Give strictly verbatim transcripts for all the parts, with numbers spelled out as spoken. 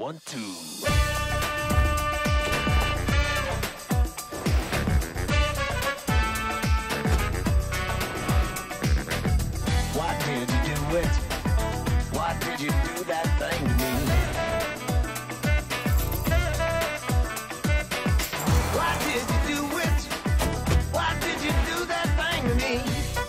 One, two. Why did you do it? Why did you do that thing to me? Why did you do it? Why did you do that thing to me?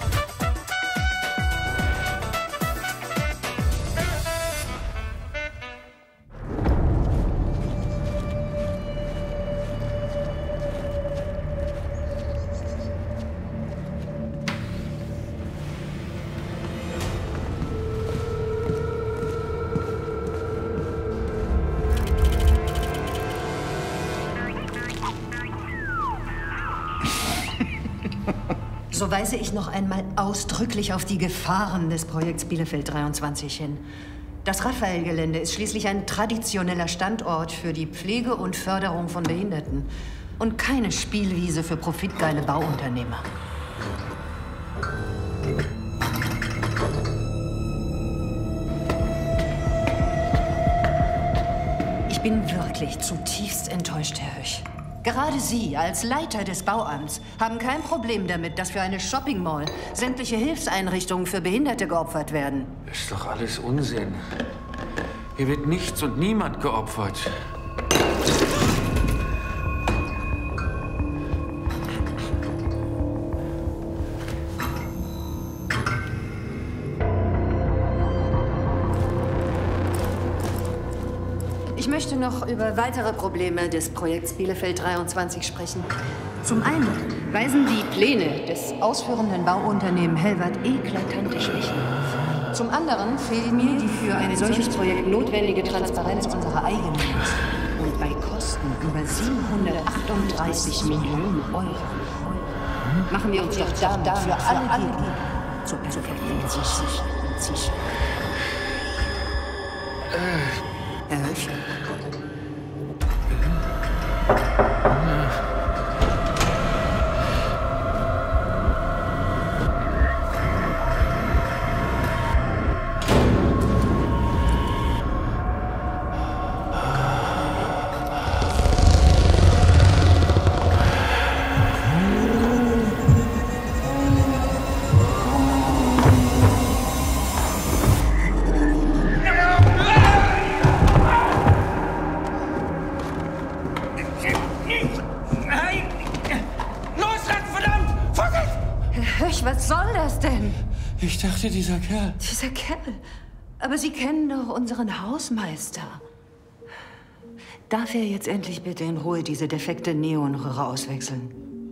So weise ich noch einmal ausdrücklich auf die Gefahren des Projekts Bielefeld dreiundzwanzig hin. Das Raphael-Gelände ist schließlich ein traditioneller Standort für die Pflege und Förderung von Behinderten und keine Spielwiese für profitgeile Bauunternehmer. Ich bin wirklich zutiefst enttäuscht, Herr Höch. Gerade Sie als Leiter des Bauamts haben kein Problem damit, dass für eine Shopping Mall sämtliche Hilfseinrichtungen für Behinderte geopfert werden. Ist doch alles Unsinn. Hier wird nichts und niemand geopfert. Ich möchte noch über weitere Probleme des Projekts Bielefeld dreiundzwanzig sprechen. Zum einen weisen die Pläne des ausführenden Bauunternehmens Hellwart eklatante Schwächen auf. Zum anderen fehlt mir die für ein solches Projekt notwendige Transparenz unserer eigenen Kosten. Und bei Kosten über siebenhundertachtunddreißig Millionen Euro. Machen wir uns doch da für alle zur perfekten Sicherheit. Herr Höch. Was soll das denn? Ich dachte, dieser Kerl... Dieser Kerl? Aber Sie kennen doch unseren Hausmeister. Darf er jetzt endlich bitte in Ruhe diese defekte Neonröhre auswechseln?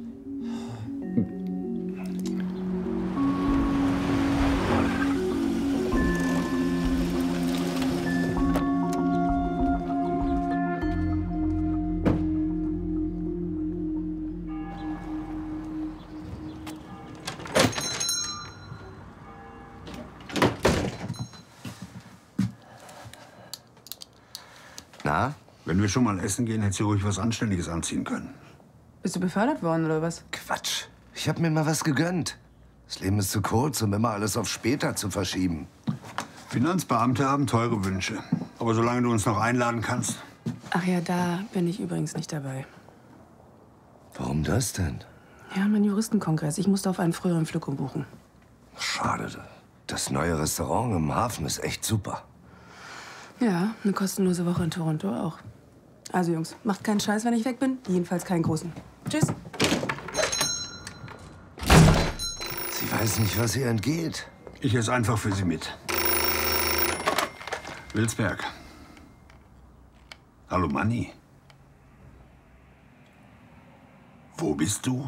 Na? Wenn wir schon mal essen gehen, hättest du ruhig was Anständiges anziehen können. Bist du befördert worden, oder was? Quatsch. Ich hab mir mal was gegönnt. Das Leben ist zu kurz, um immer alles auf später zu verschieben. Finanzbeamte haben teure Wünsche. Aber solange du uns noch einladen kannst. Ach ja, da bin ich übrigens nicht dabei. Warum das denn? Ja, mein Juristenkongress. Ich musste auf einen früheren Flug umbuchen. Schade. Das neue Restaurant im Hafen ist echt super. Ja, eine kostenlose Woche in Toronto auch. Also Jungs, macht keinen Scheiß, wenn ich weg bin. Jedenfalls keinen großen. Tschüss. Sie weiß nicht, was ihr entgeht. Ich esse einfach für sie mit. Wilsberg. Hallo, Manni. Wo bist du?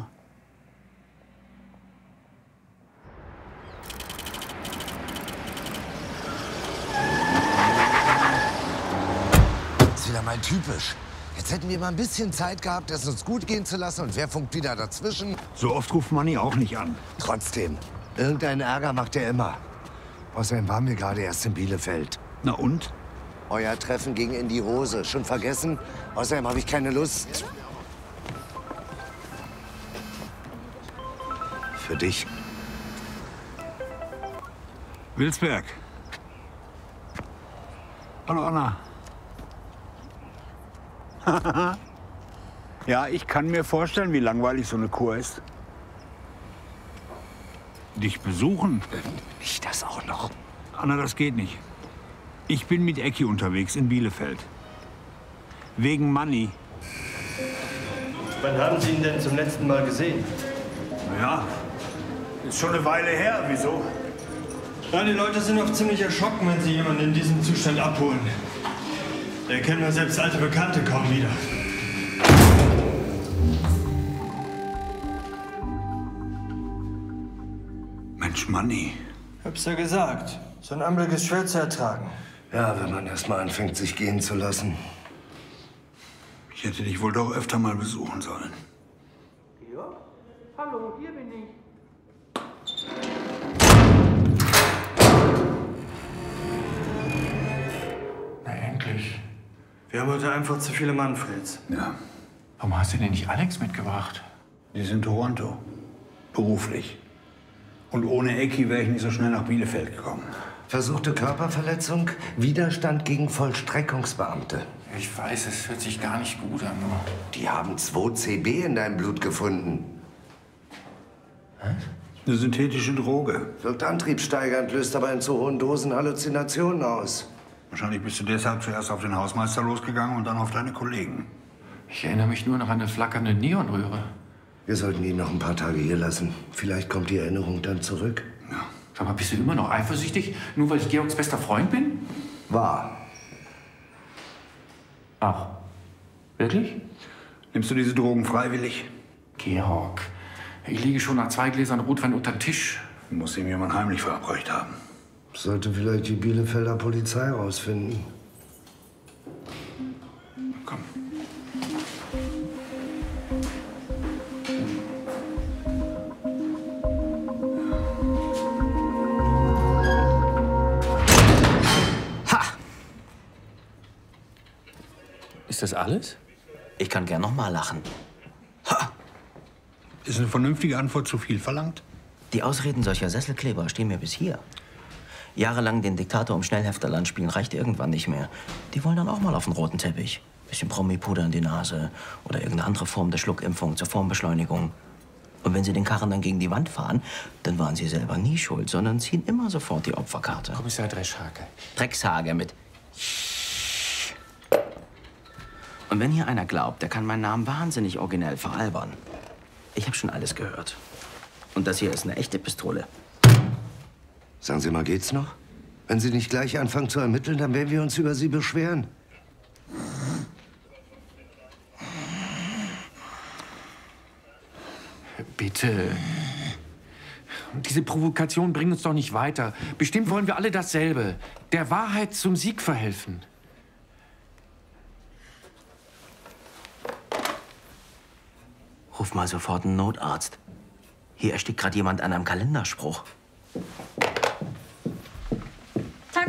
Wieder mal typisch. Jetzt hätten wir mal ein bisschen Zeit gehabt, es uns gut gehen zu lassen. Und wer funkt wieder dazwischen? So oft ruft Manni auch nicht an. Trotzdem, irgendeinen Ärger macht er immer. Außerdem waren wir gerade erst in Bielefeld. Na und? Euer Treffen ging in die Hose. Schon vergessen? Außerdem habe ich keine Lust. Für dich. Wilsberg. Hallo, Anna. Ja, ich kann mir vorstellen, wie langweilig so eine Kur ist. Dich besuchen? Nicht das auch noch. Anna, das geht nicht. Ich bin mit Ecki unterwegs in Bielefeld. Wegen Money. Wann haben Sie ihn denn zum letzten Mal gesehen? Ja, ist schon eine Weile her. Wieso? Ja, die Leute sind oft ziemlich erschrocken, wenn sie jemanden in diesem Zustand abholen. Da erkennen wir selbst alte Bekannte kaum wieder. Mensch, Manni. Hab's ja gesagt. So ein Anblick ist schwer zu ertragen. Ja, wenn man erst mal anfängt, sich gehen zu lassen. Ich hätte dich wohl doch öfter mal besuchen sollen. Ja? Hallo, hier bin ich. Na, endlich. Wir haben heute einfach zu viele Manfreds. Ja. Warum hast du denn nicht Alex mitgebracht? Die sind in Toronto. Beruflich. Und ohne Ecki wäre ich nicht so schnell nach Bielefeld gekommen. Versuchte Körperverletzung, Widerstand gegen Vollstreckungsbeamte. Ich weiß, es hört sich gar nicht gut an. Die haben zwei C B in deinem Blut gefunden. Eine synthetische Droge. Wirkt antriebssteigernd, löst aber in zu hohen Dosen Halluzinationen aus. Wahrscheinlich bist du deshalb zuerst auf den Hausmeister losgegangen und dann auf deine Kollegen. Ich erinnere mich nur noch an eine flackernde Neonröhre. Wir sollten ihn noch ein paar Tage hier lassen. Vielleicht kommt die Erinnerung dann zurück. Ja. Sag mal, bist du immer noch eifersüchtig, nur weil ich Georgs bester Freund bin? Wahr. Ach, wirklich? Nimmst du diese Drogen freiwillig? Georg, ich liege schon nach zwei Gläsern Rotwein unter den Tisch. Muss ihm jemand heimlich verabreicht haben. Sollte vielleicht die Bielefelder Polizei rausfinden. Komm. Ist das alles? Ich kann gern noch mal lachen. Ha! Ist eine vernünftige Antwort zu viel verlangt? Die Ausreden solcher Sesselkleber stehen mir bis hier. Jahrelang den Diktator im Schnellhefterland spielen reicht irgendwann nicht mehr. Die wollen dann auch mal auf den roten Teppich. Bisschen Promi-Puder in die Nase oder irgendeine andere Form der Schluckimpfung zur Formbeschleunigung. Und wenn sie den Karren dann gegen die Wand fahren, dann waren sie selber nie schuld, sondern ziehen immer sofort die Opferkarte. Kommissar Dreschhage. Dreckshage mit. Und wenn hier einer glaubt, der kann meinen Namen wahnsinnig originell veralbern. Ich habe schon alles gehört. Und das hier ist eine echte Pistole. Sagen Sie mal, geht's noch? Wenn Sie nicht gleich anfangen zu ermitteln, dann werden wir uns über Sie beschweren. Bitte. Diese Provokationen bringen uns doch nicht weiter. Bestimmt wollen wir alle dasselbe. Der Wahrheit zum Sieg verhelfen. Ruf mal sofort einen Notarzt. Hier erstickt gerade jemand an einem Kalenderspruch. Tag.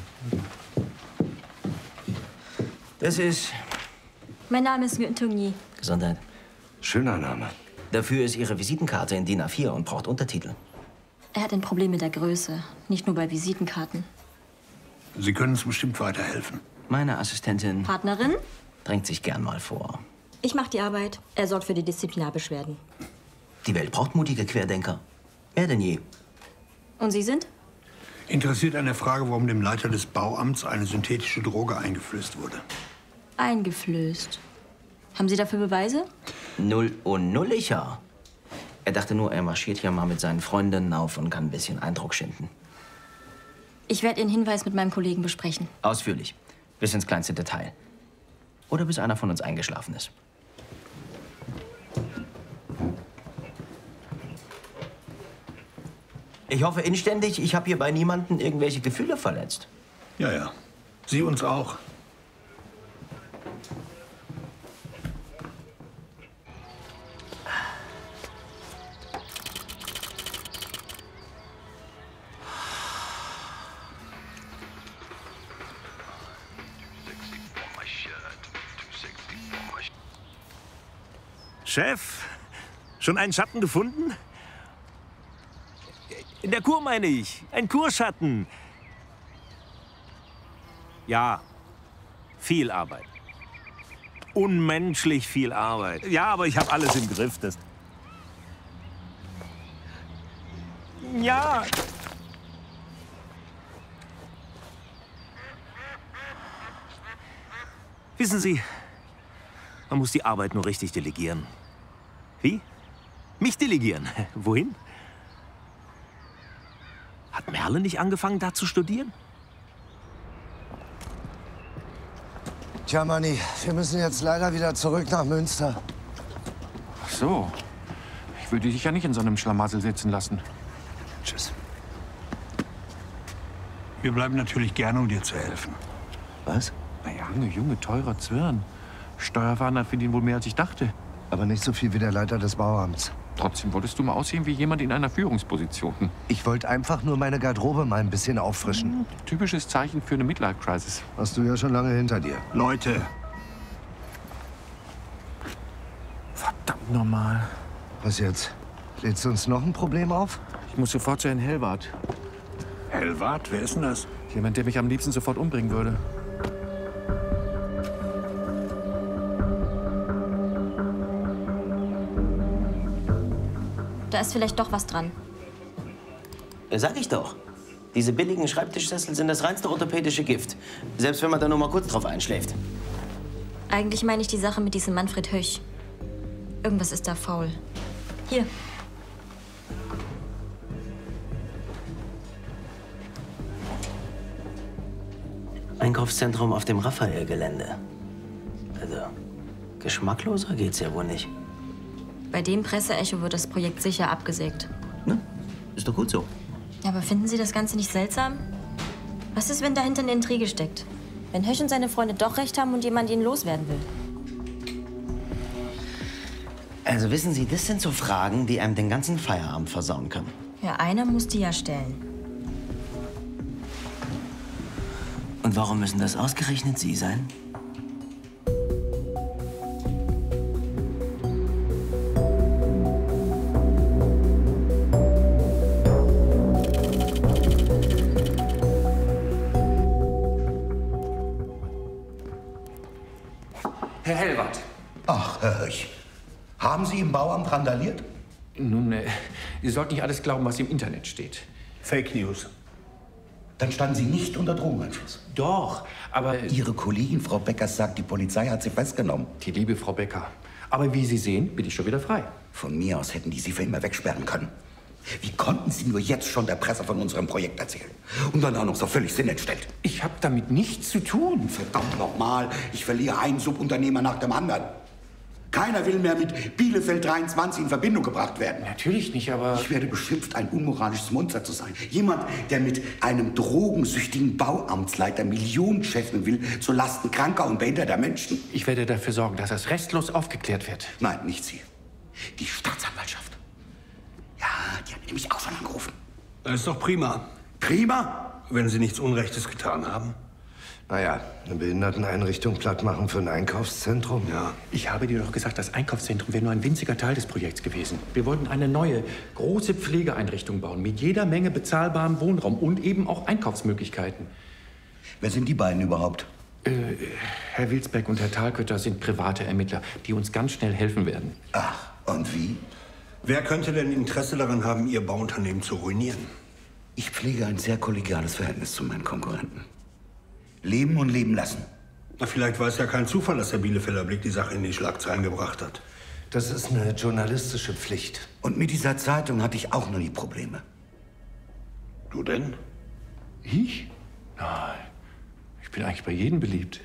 Das ist... Mein Name ist Nguyen Tung Nhi. Gesundheit. Schöner Name. Dafür ist Ihre Visitenkarte in D I N A vier und braucht Untertitel. Er hat ein Problem mit der Größe, nicht nur bei Visitenkarten. Sie können uns bestimmt weiterhelfen. Meine Assistentin Partnerin? drängt sich gern mal vor. Ich mache die Arbeit. Er sorgt für die Disziplinarbeschwerden. Die Welt braucht mutige Querdenker. Mehr denn je. Und Sie sind? Interessiert an der Frage, warum dem Leiter des Bauamts eine synthetische Droge eingeflößt wurde. Eingeflößt. Haben Sie dafür Beweise? Null und nulliger. Er dachte nur, er marschiert hier mal mit seinen Freundinnen auf und kann ein bisschen Eindruck schinden. Ich werde Ihren Hinweis mit meinem Kollegen besprechen. Ausführlich. Bis ins kleinste Detail. Oder bis einer von uns eingeschlafen ist. Ich hoffe inständig, ich habe hier bei niemandem irgendwelche Gefühle verletzt. Ja, ja. Sie uns auch. Chef, schon einen Schatten gefunden? In der Kur meine ich. Ein Kurschatten. Ja, viel Arbeit. unmenschlich viel Arbeit. Ja, aber ich habe alles im Griff. Das ja. Wissen Sie, man muss die Arbeit nur richtig delegieren. Wie? Mich delegieren? Wohin? Hat Merle nicht angefangen, da zu studieren? Tja, Manni, wir müssen jetzt leider wieder zurück nach Münster. Ach so. Ich würde dich ja nicht in so einem Schlamassel sitzen lassen. Tschüss. Wir bleiben natürlich gerne, um dir zu helfen. Was? Naja, Junge, Junge, teurer Zwirn. Steuerfahnder verdient wohl mehr, als ich dachte. Aber nicht so viel wie der Leiter des Bauamts. Trotzdem wolltest du mal aussehen wie jemand in einer Führungsposition. Ich wollte einfach nur meine Garderobe mal ein bisschen auffrischen. Typisches Zeichen für eine Midlife-Crisis. Hast du ja schon lange hinter dir. Leute. Verdammt normal. Was jetzt? Lädst du uns noch ein Problem auf? Ich muss sofort zu Herrn Hellwart. Hellwart? Wer ist denn das? Jemand, der mich am liebsten sofort umbringen würde. Da ist vielleicht doch was dran. Ja, sag ich doch. Diese billigen Schreibtischsessel sind das reinste orthopädische Gift. Selbst wenn man da nur mal kurz drauf einschläft. Eigentlich meine ich die Sache mit diesem Manfred Höch. Irgendwas ist da faul. Hier. Einkaufszentrum auf dem Raphael-Gelände. Also, geschmackloser geht's ja wohl nicht. Bei dem Presseecho wird das Projekt sicher abgesägt. Ne? Ist doch gut so. Aber finden Sie das Ganze nicht seltsam? Was ist, wenn dahinter eine Intrige steckt? Wenn Höch und seine Freunde doch recht haben und jemand ihn loswerden will? Also wissen Sie, das sind so Fragen, die einem den ganzen Feierabend versauen können. Ja, einer muss die ja stellen. Und warum müssen das ausgerechnet Sie sein? Herr Hellwart. Ach, Herr Höch. Haben Sie im Bauamt randaliert? Nun, äh, Sie sollten nicht alles glauben, was im Internet steht. Fake News. Dann standen Sie nicht unter Drogeneinfluss. Doch, aber... Ihre Kollegin, Frau Becker, sagt, die Polizei hat Sie festgenommen. Die liebe Frau Becker. Aber wie Sie sehen, bin ich schon wieder frei. Von mir aus hätten die Sie für immer wegsperren können. Wie konnten Sie nur jetzt schon der Presse von unserem Projekt erzählen? Und dann auch noch so völlig sinnentstellt. Ich habe damit nichts zu tun. Verdammt nochmal, ich verliere einen Subunternehmer nach dem anderen. Keiner will mehr mit Bielefeld dreiundzwanzig in Verbindung gebracht werden. Natürlich nicht, aber... Ich werde beschimpft, ein unmoralisches Monster zu sein. Jemand, der mit einem drogensüchtigen Bauamtsleiter Millionen scheffeln will, zu Lasten kranker und behinderter Menschen. Ich werde dafür sorgen, dass das restlos aufgeklärt wird. Nein, nicht Sie. Die Staatsanwaltschaft. Ja, die hat nämlich auch schon angerufen. Das ist doch prima. Prima? Wenn Sie nichts Unrechtes getan haben. Naja, eine Behinderteneinrichtung platt machen für ein Einkaufszentrum? Ja. Ich habe dir doch gesagt, das Einkaufszentrum wäre nur ein winziger Teil des Projekts gewesen. Wir wollten eine neue, große Pflegeeinrichtung bauen, mit jeder Menge bezahlbarem Wohnraum und eben auch Einkaufsmöglichkeiten. Wer sind die beiden überhaupt? Äh, Herr Wilsbeck und Herr Thalkötter sind private Ermittler, die uns ganz schnell helfen werden. Ach, und wie? Wer könnte denn Interesse daran haben, Ihr Bauunternehmen zu ruinieren? Ich pflege ein sehr kollegiales Verhältnis zu meinen Konkurrenten. Leben und leben lassen. Na, vielleicht war es ja kein Zufall, dass der Bielefelder Blick die Sache in die Schlagzeilen gebracht hat. Das ist eine journalistische Pflicht. Und mit dieser Zeitung hatte ich auch noch nie Probleme. Du denn? Ich? Nein. Ich bin eigentlich bei jedem beliebt.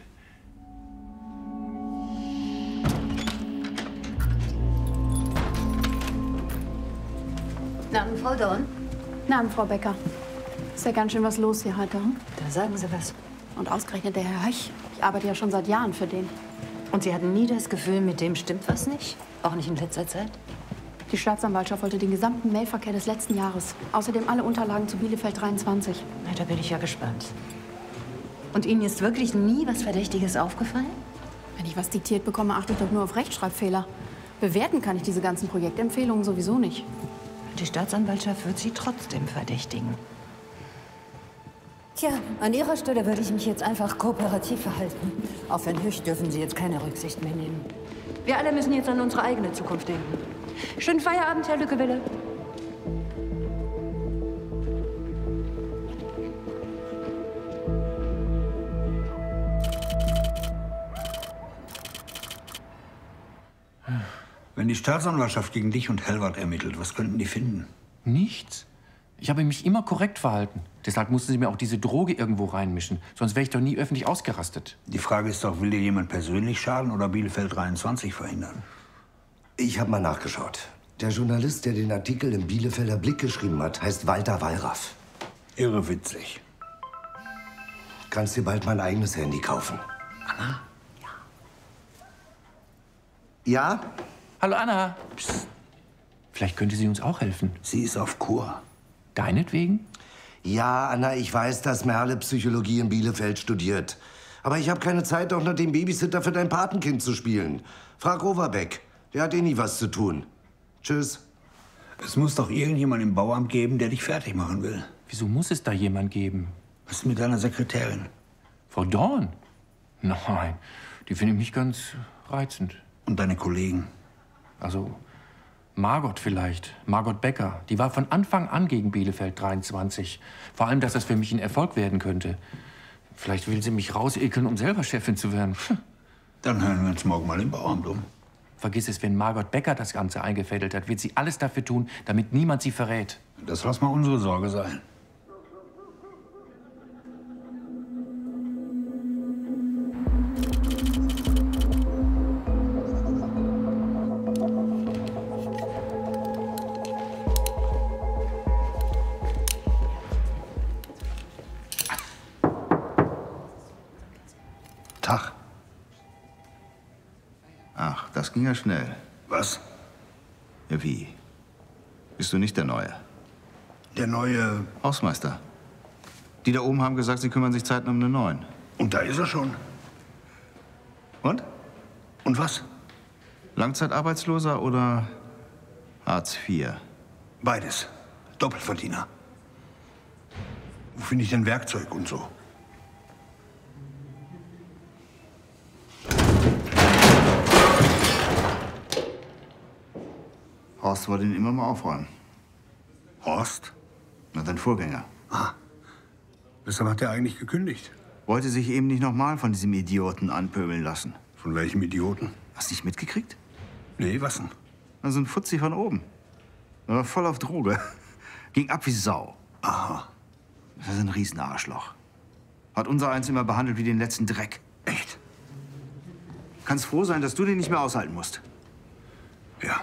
Guten Abend, Frau Dorn. Guten Abend, Frau Becker. Ist ja ganz schön was los hier heute. Hm? Da sagen Sie was. Und ausgerechnet der Herr Höch. Ich arbeite ja schon seit Jahren für den. Und Sie hatten nie das Gefühl, mit dem stimmt was nicht? Auch nicht in letzter Zeit? Die Staatsanwaltschaft wollte den gesamten Mailverkehr des letzten Jahres. Außerdem alle Unterlagen zu Bielefeld dreiundzwanzig. Na, da bin ich ja gespannt. Und Ihnen ist wirklich nie was Verdächtiges aufgefallen? Wenn ich was diktiert bekomme, achte ich doch nur auf Rechtschreibfehler. Bewerten kann ich diese ganzen Projektempfehlungen sowieso nicht. Die Staatsanwaltschaft wird Sie trotzdem verdächtigen. Tja, an Ihrer Stelle würde ich mich jetzt einfach kooperativ verhalten. Auf Herrn Hüsch dürfen Sie jetzt keine Rücksicht mehr nehmen. Wir alle müssen jetzt an unsere eigene Zukunft denken. Schönen Feierabend, Herr Lückewelle. Wenn die Staatsanwaltschaft gegen dich und Hellwart ermittelt, was könnten die finden? Nichts. Ich habe mich immer korrekt verhalten. Deshalb mussten Sie mir auch diese Droge irgendwo reinmischen. Sonst wäre ich doch nie öffentlich ausgerastet. Die Frage ist doch, will dir jemand persönlich schaden oder Bielefeld dreiundzwanzig verhindern? Ich habe mal nachgeschaut. Der Journalist, der den Artikel im Bielefelder Blick geschrieben hat, heißt Walter Wallraff. Irre witzig. Kannst dir bald mein eigenes Handy kaufen. Anna? Ja? Hallo, Anna. Psst. Vielleicht könnte sie uns auch helfen. Sie ist auf Kur. Deinetwegen? Ja, Anna, ich weiß, dass Merle Psychologie in Bielefeld studiert. Aber ich habe keine Zeit, auch noch den Babysitter für dein Patenkind zu spielen. Frag Overbeck. Der hat eh nie was zu tun. Tschüss. Es muss doch irgendjemand im Bauamt geben, der dich fertig machen will. Wieso muss es da jemand geben? Was ist mit deiner Sekretärin? Frau Dorn? Nein, die finde ich nicht ganz reizend. Und deine Kollegen? Also, Margot vielleicht. Margot Becker. Die war von Anfang an gegen Bielefeld dreiundzwanzig. Vor allem, dass das für mich ein Erfolg werden könnte. Vielleicht will sie mich rausekeln, um selber Chefin zu werden. Dann hören wir uns morgen mal im Bauamt um. Vergiss es, wenn Margot Becker das Ganze eingefädelt hat, wird sie alles dafür tun, damit niemand sie verrät. Das lass mal unsere Sorge sein. Tag. Ach, das ging ja schnell. Was? Ja, wie? Bist du nicht der Neue? Der neue... Hausmeister. Die da oben haben gesagt, sie kümmern sich zeitnah um den Neuen. Und da ist er schon. Und? Und was? Langzeitarbeitsloser oder Hartz vier? Beides. Doppelverdiener. Wo finde ich denn Werkzeug und so? Horst wollte ihn immer mal aufräumen. Horst? Na, dein Vorgänger. Ah. Weshalb hat er eigentlich gekündigt? Wollte sich eben nicht nochmal von diesem Idioten anpöbeln lassen. Von welchem Idioten? Hast du nicht mitgekriegt? Nee, was denn? Na, so ein Fuzzi von oben. Er war voll auf Droge. Ging ab wie Sau. Aha. Das ist ein Riesenarschloch. Hat unser Eins immer behandelt wie den letzten Dreck. Echt? Kannst froh sein, dass du den nicht mehr aushalten musst. Ja.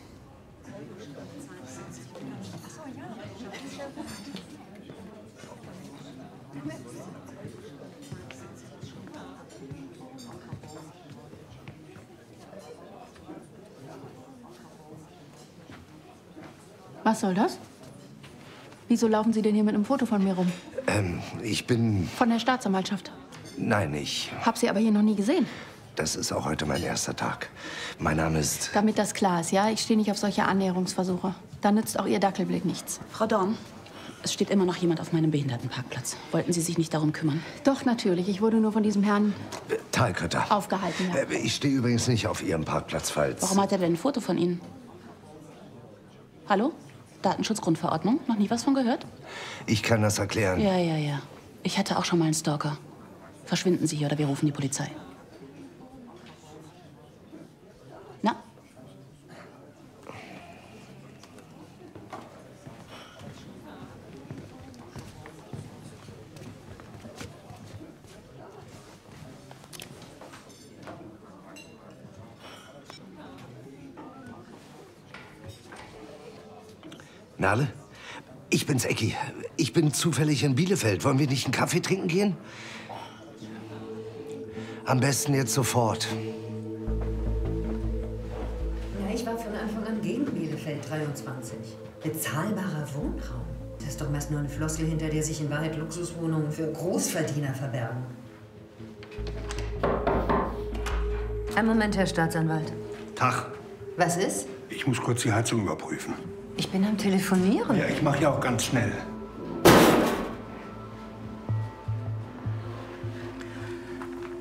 Was soll das? Wieso laufen Sie denn hier mit einem Foto von mir rum? Ähm, ich bin... Von der Staatsanwaltschaft. Nein, ich... Hab Sie aber hier noch nie gesehen. Das ist auch heute mein erster Tag. Mein Name ist... Damit das klar ist, ja? Ich stehe nicht auf solche Annäherungsversuche. Da nützt auch Ihr Dackelblick nichts. Frau Dorn, es steht immer noch jemand auf meinem Behindertenparkplatz. Wollten Sie sich nicht darum kümmern? Doch, natürlich. Ich wurde nur von diesem Herrn... Äh, Thalkötter. Aufgehalten, ja. Äh, ich stehe übrigens nicht auf Ihrem Parkplatz, falls... Warum hat er denn ein Foto von Ihnen? Hallo? Datenschutzgrundverordnung? Noch nie was von gehört? Ich kann das erklären. Ja, ja, ja. Ich hatte auch schon mal einen Stalker. Verschwinden Sie hier oder wir rufen die Polizei. Na? Merle? Ich bin's, Ecki. Ich bin zufällig in Bielefeld. Wollen wir nicht einen Kaffee trinken gehen? Am besten jetzt sofort. Ja, ich war von Anfang an gegen Bielefeld dreiundzwanzig. Bezahlbarer Wohnraum. Das ist doch meist nur eine Floskel, hinter der sich in Wahrheit Luxuswohnungen für Großverdiener verbergen. Einen Moment, Herr Staatsanwalt. Tag. Was ist? Ich muss kurz die Heizung überprüfen. Ich bin am Telefonieren. Ja, ich mache ja auch ganz schnell.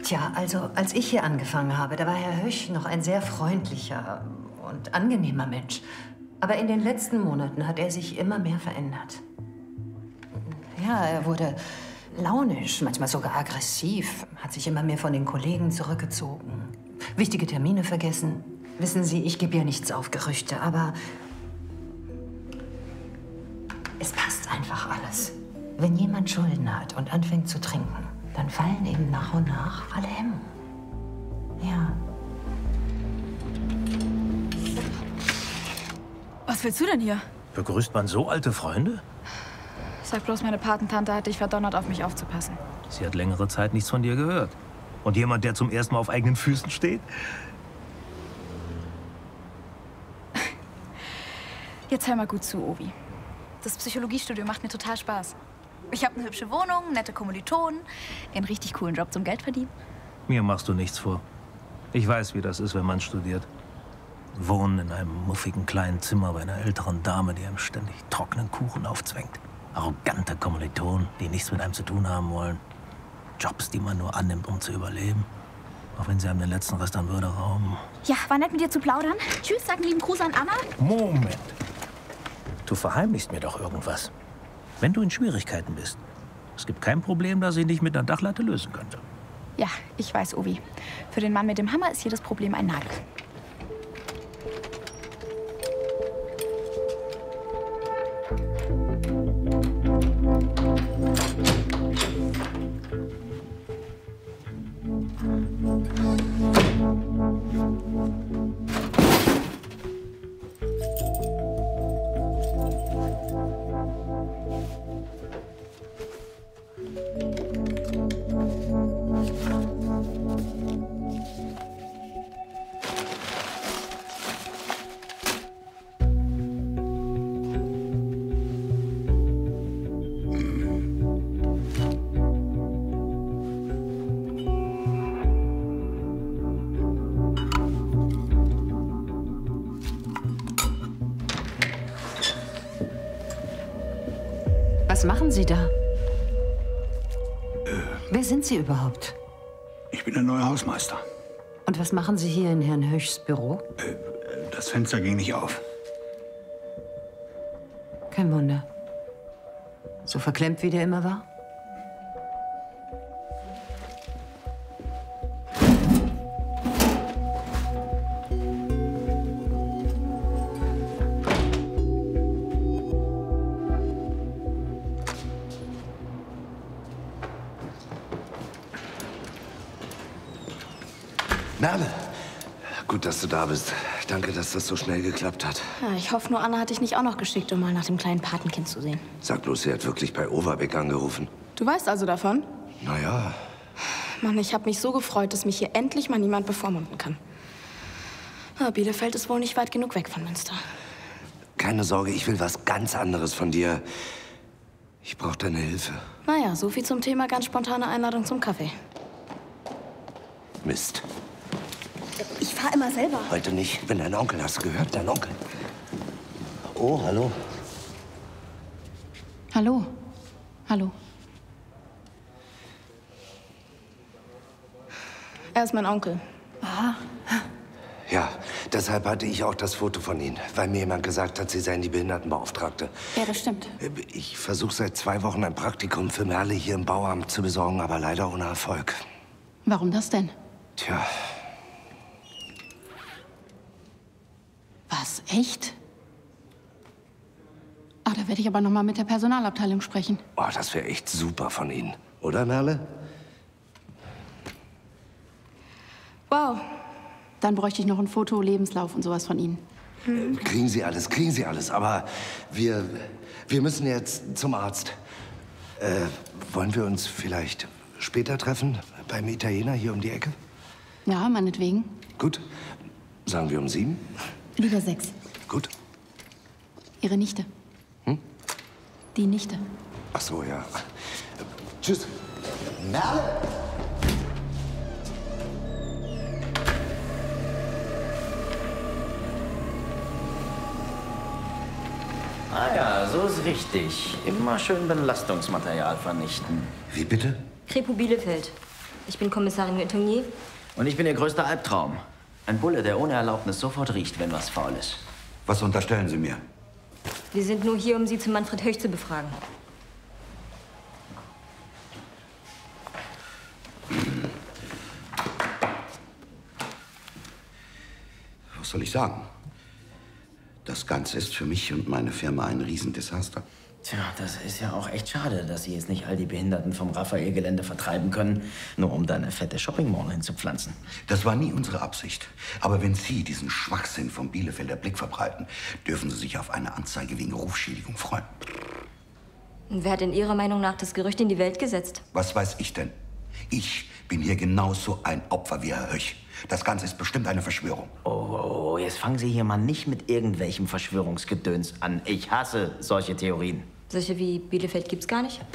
Tja, also als ich hier angefangen habe, da war Herr Hösch noch ein sehr freundlicher und angenehmer Mensch. Aber in den letzten Monaten hat er sich immer mehr verändert. Ja, er wurde launisch, manchmal sogar aggressiv, hat sich immer mehr von den Kollegen zurückgezogen. Wichtige Termine vergessen. Wissen Sie, ich gebe ja nichts auf Gerüchte, aber es passt einfach alles. Wenn jemand Schulden hat und anfängt zu trinken, dann fallen eben nach und nach alle Hemmungen. Ja. Was willst du denn hier? Begrüßt man so alte Freunde? Sag bloß, meine Patentante hat dich verdonnert, auf mich aufzupassen. Sie hat längere Zeit nichts von dir gehört. Und jemand, der zum ersten Mal auf eigenen Füßen steht? Jetzt hör mal gut zu, Ovi. Das Psychologiestudium macht mir total Spaß. Ich habe eine hübsche Wohnung, nette Kommilitonen, einen richtig coolen Job zum Geld verdienen. Mir machst du nichts vor. Ich weiß, wie das ist, wenn man studiert. Wohnen in einem muffigen kleinen Zimmer bei einer älteren Dame, die einem ständig trockenen Kuchen aufzwängt. Arrogante Kommilitonen, die nichts mit einem zu tun haben wollen. Jobs, die man nur annimmt, um zu überleben. Auch wenn sie einem den letzten Rest an Würde rauben. Ja, war nett mit dir zu plaudern. Tschüss, sag einen lieben Gruß an Anna. Moment. Du verheimlichst mir doch irgendwas. Wenn du in Schwierigkeiten bist, es gibt kein Problem, das ich nicht mit einer Dachlatte lösen könnte. Ja, ich weiß, Ovi. Für den Mann mit dem Hammer ist jedes Problem ein Nagel. Was machen Sie da? Äh, Wer sind Sie überhaupt? Ich bin der neue Hausmeister. Und was machen Sie hier in Herrn Höschs Büro? Äh, das Fenster ging nicht auf. Kein Wunder. So verklemmt, wie der immer war? Merle, gut, dass du da bist. Danke, dass das so schnell geklappt hat. Ja, ich hoffe nur, Anna hat dich nicht auch noch geschickt, um mal nach dem kleinen Patenkind zu sehen. Sag bloß, sie hat wirklich bei Overbeck angerufen. Du weißt also davon? Na ja. Mann, ich habe mich so gefreut, dass mich hier endlich mal niemand bevormunden kann. Ja, Bielefeld ist wohl nicht weit genug weg von Münster. Keine Sorge, ich will was ganz anderes von dir. Ich brauche deine Hilfe. Naja, so viel zum Thema ganz spontane Einladung zum Kaffee. Mist. Ich fahr immer selber. Heute nicht. Ich bin dein Onkel, hast du gehört? Dein Onkel. Oh, hallo. Hallo. Hallo. Er ist mein Onkel. Ah. Ja, deshalb hatte ich auch das Foto von Ihnen, weil mir jemand gesagt hat, Sie seien die Behindertenbeauftragte. Ja, das stimmt. Ich versuche seit zwei Wochen ein Praktikum für Merle hier im Bauamt zu besorgen, aber leider ohne Erfolg. Warum das denn? Tja. Was? Echt? Ah, da werde ich aber noch mal mit der Personalabteilung sprechen. Oh, das wäre echt super von Ihnen. Oder, Merle? Wow. Dann bräuchte ich noch ein Foto, Lebenslauf und sowas von Ihnen. Hm. Kriegen Sie alles, kriegen Sie alles. Aber wir, wir müssen jetzt zum Arzt. Äh, wollen wir uns vielleicht später treffen? Beim Italiener hier um die Ecke? Ja, meinetwegen. Gut. Sagen wir um sieben? Lieber sechs. Gut. Ihre Nichte. Hm? Die Nichte. Ach so, ja. Tschüss. Merle! Ah ja, so ist richtig. Immer schön Belastungsmaterial vernichten. Wie bitte? Kripo Bielefeld. Ich bin Kommissarin Metonier. Und ich bin Ihr größter Albtraum. Ein Bulle, der ohne Erlaubnis sofort riecht, wenn was faul ist. Was unterstellen Sie mir? Wir sind nur hier, um Sie zu Manfred Höch zu befragen. Was soll ich sagen? Das Ganze ist für mich und meine Firma ein Riesendesaster. Tja, das ist ja auch echt schade, dass Sie jetzt nicht all die Behinderten vom Raphael-Gelände vertreiben können, nur um da eine fette Shopping-Mall hinzupflanzen. Das war nie unsere Absicht. Aber wenn Sie diesen Schwachsinn vom Bielefelder Blick verbreiten, dürfen Sie sich auf eine Anzeige wegen Rufschädigung freuen. Und wer hat in Ihrer Meinung nach das Gerücht in die Welt gesetzt? Was weiß ich denn? Ich bin hier genauso ein Opfer wie Herr Höch. Das Ganze ist bestimmt eine Verschwörung. Oh, oh, oh, jetzt fangen Sie hier mal nicht mit irgendwelchem Verschwörungsgedöns an. Ich hasse solche Theorien. Solche wie Bielefeld gibt's gar nicht?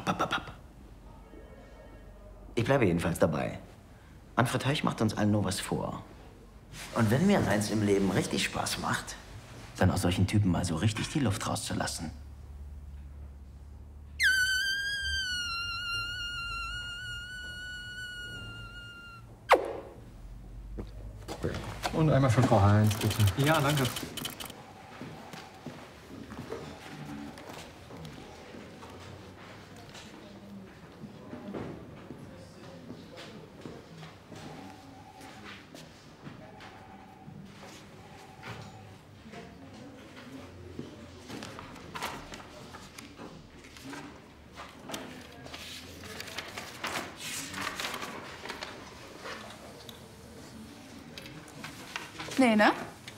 Ich bleibe jedenfalls dabei. Manfred Höch macht uns allen nur was vor. Und wenn mir eins im Leben richtig Spaß macht, dann aus solchen Typen mal so richtig die Luft rauszulassen. Und einmal für Frau Heinz, bitte. Ja, danke. Nee, ne?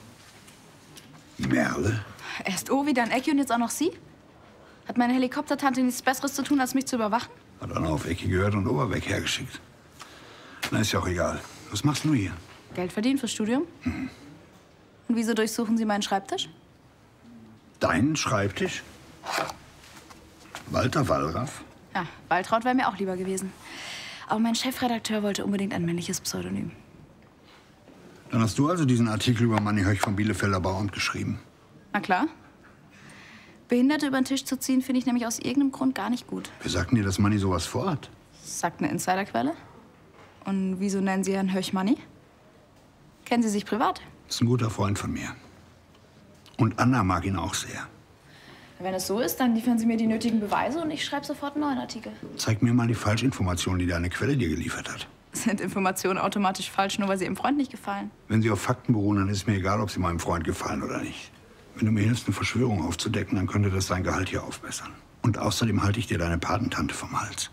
Merle? Erst Ovi, dann Ecki und jetzt auch noch sie? Hat meine Helikoptertante nichts Besseres zu tun, als mich zu überwachen? Hat dann auf Ecki gehört und Oberbeck hergeschickt. Na, ist ja auch egal. Was machst du hier? Geld verdienen fürs Studium? Mhm. Und wieso durchsuchen Sie meinen Schreibtisch? Deinen Schreibtisch? Walter Wallraff? Ja, Waltraud wäre mir auch lieber gewesen. Aber mein Chefredakteur wollte unbedingt ein männliches Pseudonym. Dann hast du also diesen Artikel über Manni Höch vom Bielefelder Bauamt geschrieben. Na klar. Behinderte über den Tisch zu ziehen, finde ich nämlich aus irgendeinem Grund gar nicht gut. Wer sagt denn dir, dass Manni sowas vorhat? Sagt eine Insiderquelle. Und wieso nennen Sie Herrn Höch Manni? Kennen Sie sich privat? Ist ein guter Freund von mir. Und Anna mag ihn auch sehr. Wenn es so ist, dann liefern Sie mir die nötigen Beweise und ich schreibe sofort einen neuen Artikel. Zeig mir mal die Falschinformationen, die deine Quelle dir geliefert hat. Sind Informationen automatisch falsch, nur weil sie Ihrem Freund nicht gefallen? Wenn sie auf Fakten beruhen, dann ist mir egal, ob sie meinem Freund gefallen oder nicht. Wenn du mir hilfst, eine Verschwörung aufzudecken, dann könnte das dein Gehalt hier aufbessern. Und außerdem halte ich dir deine Patentante vom Hals.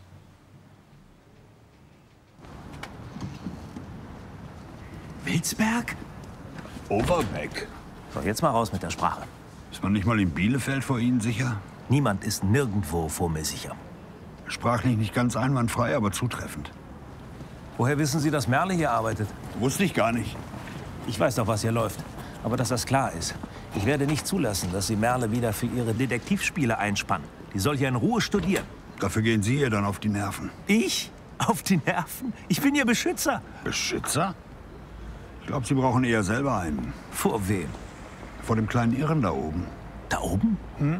Wilsberg? Overbeck. So, jetzt mal raus mit der Sprache. Ist man nicht mal in Bielefeld vor Ihnen sicher? Niemand ist nirgendwo vor mir sicher. Sprachlich nicht ganz einwandfrei, aber zutreffend. Woher wissen Sie, dass Merle hier arbeitet? Wusste ich gar nicht. Ich weiß doch, was hier läuft. Aber dass das klar ist. Ich werde nicht zulassen, dass Sie Merle wieder für ihre Detektivspiele einspannen. Die soll hier in Ruhe studieren. Dafür gehen Sie ihr dann auf die Nerven. Ich? Auf die Nerven? Ich bin Ihr Beschützer. Beschützer? Ich glaube, Sie brauchen eher selber einen. Vor wem? Vor dem kleinen Irren da oben. Da oben? Hm?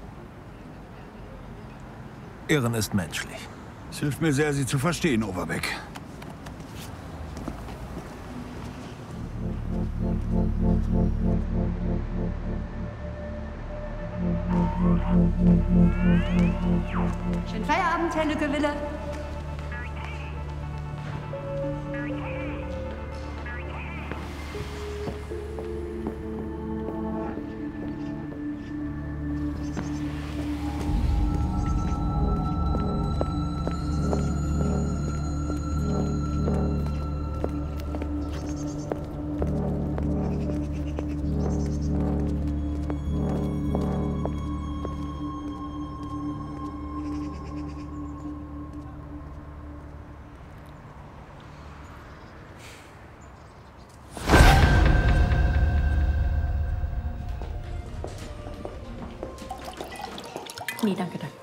Irren ist menschlich. Es hilft mir sehr, Sie zu verstehen, Overbeck. Schönen Feierabend, Herr Lücke-Wille. Nee, danke, danke.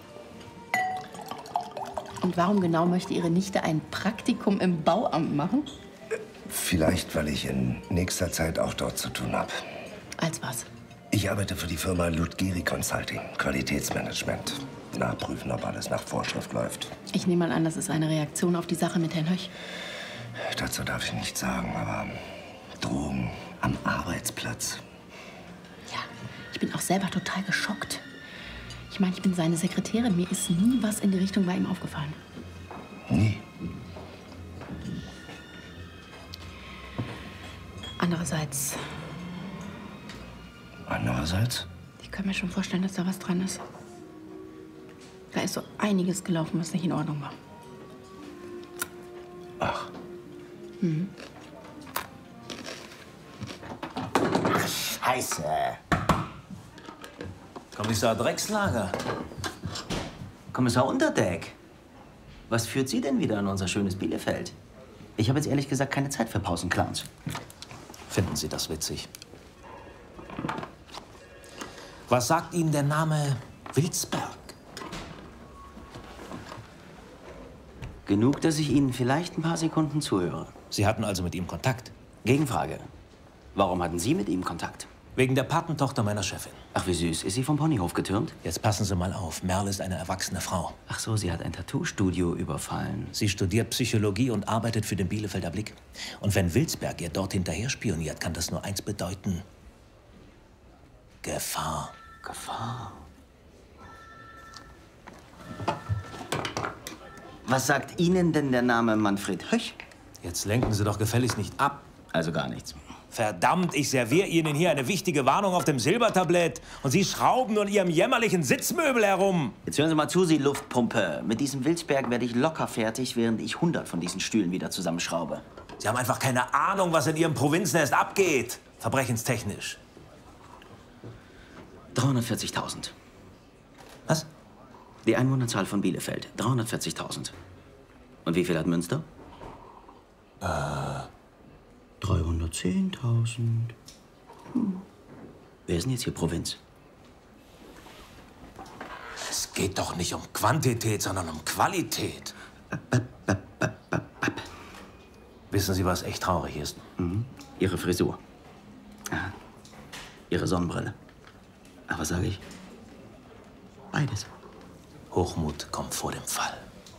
Und warum genau möchte Ihre Nichte ein Praktikum im Bauamt machen? Vielleicht, weil ich in nächster Zeit auch dort zu tun habe. Als was? Ich arbeite für die Firma Ludgeri Consulting, Qualitätsmanagement. Nachprüfen, ob alles nach Vorschrift läuft. Ich nehme mal an, das ist eine Reaktion auf die Sache mit Herrn Höch. Dazu darf ich nichts sagen, aber Drogen am Arbeitsplatz. Ja, ich bin auch selber total geschockt. Ich meine, ich bin seine Sekretärin. Mir ist nie was in die Richtung bei ihm aufgefallen. Nie? Andererseits, Andererseits? ich kann mir schon vorstellen, dass da was dran ist. Da ist so einiges gelaufen, was nicht in Ordnung war. Ach. Mhm. Ach, Scheiße. Kommissar Dreckslager. Kommissar Unterdeck. Was führt Sie denn wieder in unser schönes Bielefeld? Ich habe jetzt ehrlich gesagt keine Zeit für Pausenclowns. Finden Sie das witzig? Was sagt Ihnen der Name Wilsberg? Genug, dass ich Ihnen vielleicht ein paar Sekunden zuhöre. Sie hatten also mit ihm Kontakt? Gegenfrage. Warum hatten Sie mit ihm Kontakt? Wegen der Patentochter meiner Chefin. Ach, wie süß. Ist sie vom Ponyhof getürmt? Jetzt passen Sie mal auf. Merle ist eine erwachsene Frau. Ach so, sie hat ein Tattoo-Studio überfallen. Sie studiert Psychologie und arbeitet für den Bielefelder Blick. Und wenn Wilsberg ihr dort hinterher spioniert, kann das nur eins bedeuten. Gefahr. Gefahr. Was sagt Ihnen denn der Name Manfred Höch? Jetzt lenken Sie doch gefälligst nicht ab. Also gar nichts. Verdammt, ich serviere Ihnen hier eine wichtige Warnung auf dem Silbertablett. Und Sie schrauben nur in Ihrem jämmerlichen Sitzmöbel herum. Jetzt hören Sie mal zu, Sie Luftpumpe. Mit diesem Wilsberg werde ich locker fertig, während ich hundert von diesen Stühlen wieder zusammenschraube. Sie haben einfach keine Ahnung, was in Ihrem Provinznest abgeht. Verbrechenstechnisch. dreihundertvierzigtausend. Was? Die Einwohnerzahl von Bielefeld. dreihundertvierzigtausend. Und wie viel hat Münster? Äh... dreihundertzehntausend. Hm. Wer ist denn jetzt hier Provinz? Es geht doch nicht um Quantität, sondern um Qualität. Wissen Sie, was echt traurig ist? Mhm. Ihre Frisur. Aha. Ihre Sonnenbrille. Aber was sage ich? Beides. Hochmut kommt vor dem Fall.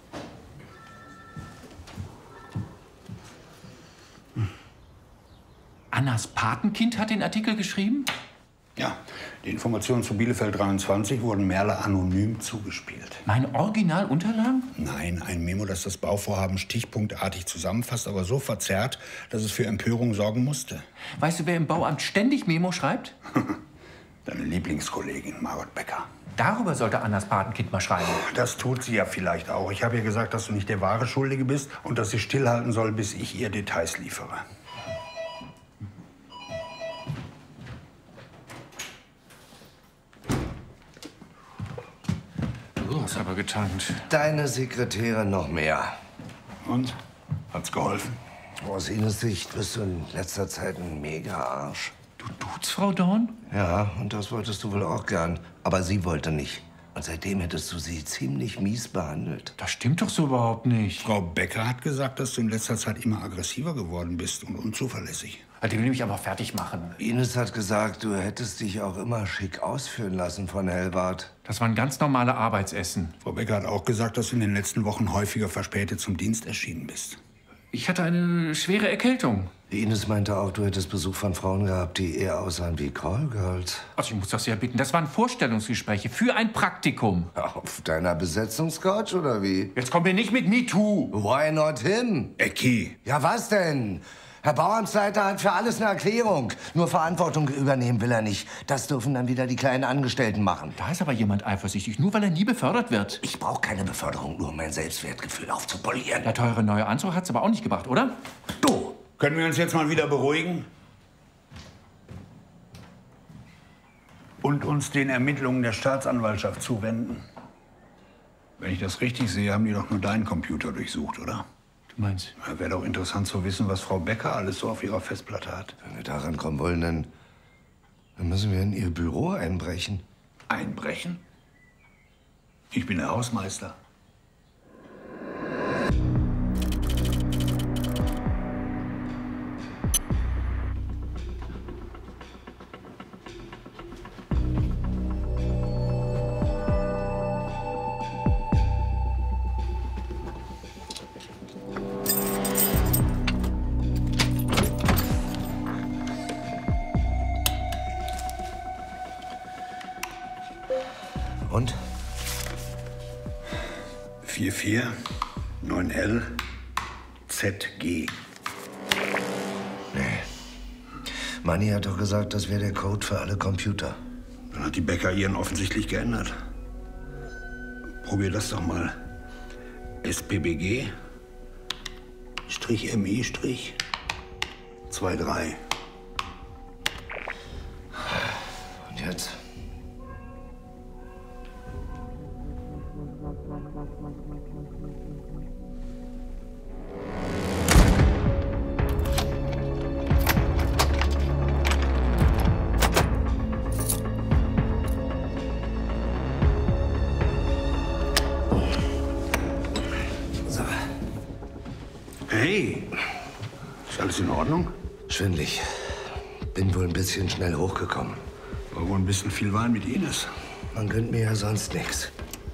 Annas Patenkind hat den Artikel geschrieben? Ja, die Informationen zu Bielefeld dreiundzwanzig wurden Merle anonym zugespielt. Meine Originalunterlagen? Nein, ein Memo, das das Bauvorhaben stichpunktartig zusammenfasst, aber so verzerrt, dass es für Empörung sorgen musste. Weißt du, wer im Bauamt ständig Memo schreibt? Deine Lieblingskollegin Margot Becker. Darüber sollte Annas Patenkind mal schreiben. Das tut sie ja vielleicht auch. Ich habe ihr gesagt, dass du nicht der wahre Schuldige bist und dass sie stillhalten soll, bis ich ihr Details liefere. Du hast aber getankt. Deine Sekretärin noch mehr. Und? Hat's geholfen? Aus Ines Sicht bist du in letzter Zeit ein Mega-Arsch. Du duzt Frau Dorn? Ja, und das wolltest du wohl auch gern. Aber sie wollte nicht. Und seitdem hättest du sie ziemlich mies behandelt. Das stimmt doch so überhaupt nicht. Frau Becker hat gesagt, dass du in letzter Zeit immer aggressiver geworden bist und unzuverlässig. Die will mich aber fertig machen. Ines hat gesagt, du hättest dich auch immer schick ausführen lassen von Hellwart. Das waren ganz normale Arbeitsessen. Frau Becker hat auch gesagt, dass du in den letzten Wochen häufiger verspätet zum Dienst erschienen bist. Ich hatte eine schwere Erkältung. Ines meinte auch, du hättest Besuch von Frauen gehabt, die eher aussahen wie Callgirls. Also ich muss das ja bitten, das waren Vorstellungsgespräche für ein Praktikum. Auf deiner Besetzungscouch oder wie? Jetzt kommen wir nicht mit MeToo. Why not him? Ecki. Ja, was denn? Herr Bauamtsleiter hat für alles eine Erklärung. Nur Verantwortung übernehmen will er nicht. Das dürfen dann wieder die kleinen Angestellten machen. Da ist aber jemand eifersüchtig, nur weil er nie befördert wird. Ich brauche keine Beförderung, nur um mein Selbstwertgefühl aufzupolieren. Der teure neue Anzug hat's aber auch nicht gebracht, oder? Du! Können wir uns jetzt mal wieder beruhigen? Und uns den Ermittlungen der Staatsanwaltschaft zuwenden? Wenn ich das richtig sehe, haben die doch nur deinen Computer durchsucht, oder? Du meinst? Ja, wäre doch interessant zu wissen, was Frau Becker alles so auf ihrer Festplatte hat. Wenn wir daran kommen wollen, dann, dann müssen wir in ihr Büro einbrechen. Einbrechen? Ich bin der Hausmeister. vier vier neun L Z G. Nee. Manni hat doch gesagt, das wäre der Code für alle Computer. Dann hat die Becker ihren offensichtlich geändert. Probier das doch mal. S P B G Strich M I Strich zwei drei. Und jetzt? Hey, ist alles in Ordnung? Schwindlig. Bin wohl ein bisschen schnell hochgekommen. War wohl ein bisschen viel Wein mit Ines. Man gönnt mir ja sonst nichts.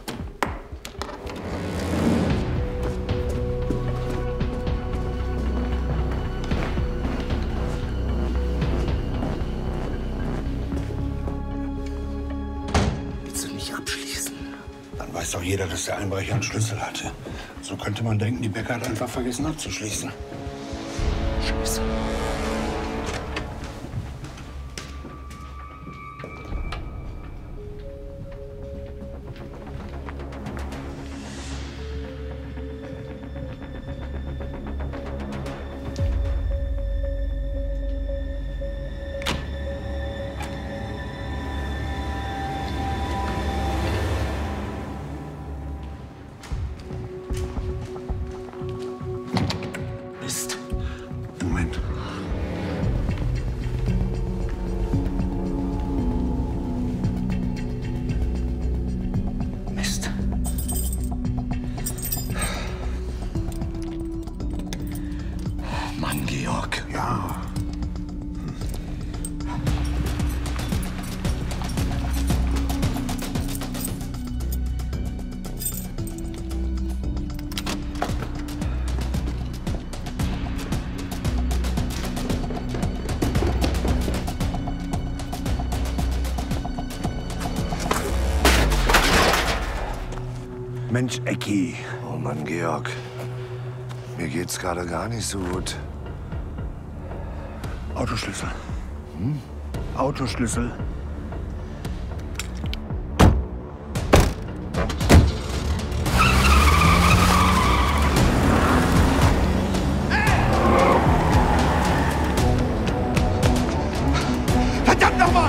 Willst du nicht abschließen? Dann weiß doch jeder, dass der Einbrecher einen Schlüssel hatte. So könnte man denken, die Becker hat einfach vergessen abzuschließen. Scheiße. Mist. Moment. Mist. Mann, Georg. Ja. Mensch, Ecki. Oh Mann, Georg. Mir geht's gerade gar nicht so gut. Autoschlüssel. Hm? Autoschlüssel. Verdammt nochmal!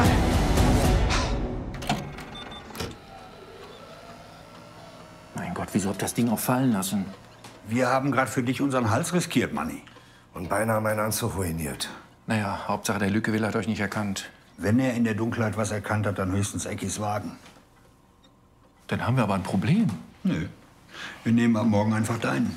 Mein Gott, wieso habt ihr das Ding auch fallen lassen? Wir haben gerade für dich unseren Hals riskiert, Manni. Und beinahe meinen Anzug ruiniert. Naja, Hauptsache der Lücke will hat euch nicht erkannt. Wenn er in der Dunkelheit was erkannt hat, dann höchstens Eckis Wagen. Dann haben wir aber ein Problem. Nö. Wir nehmen am Morgen einfach deinen.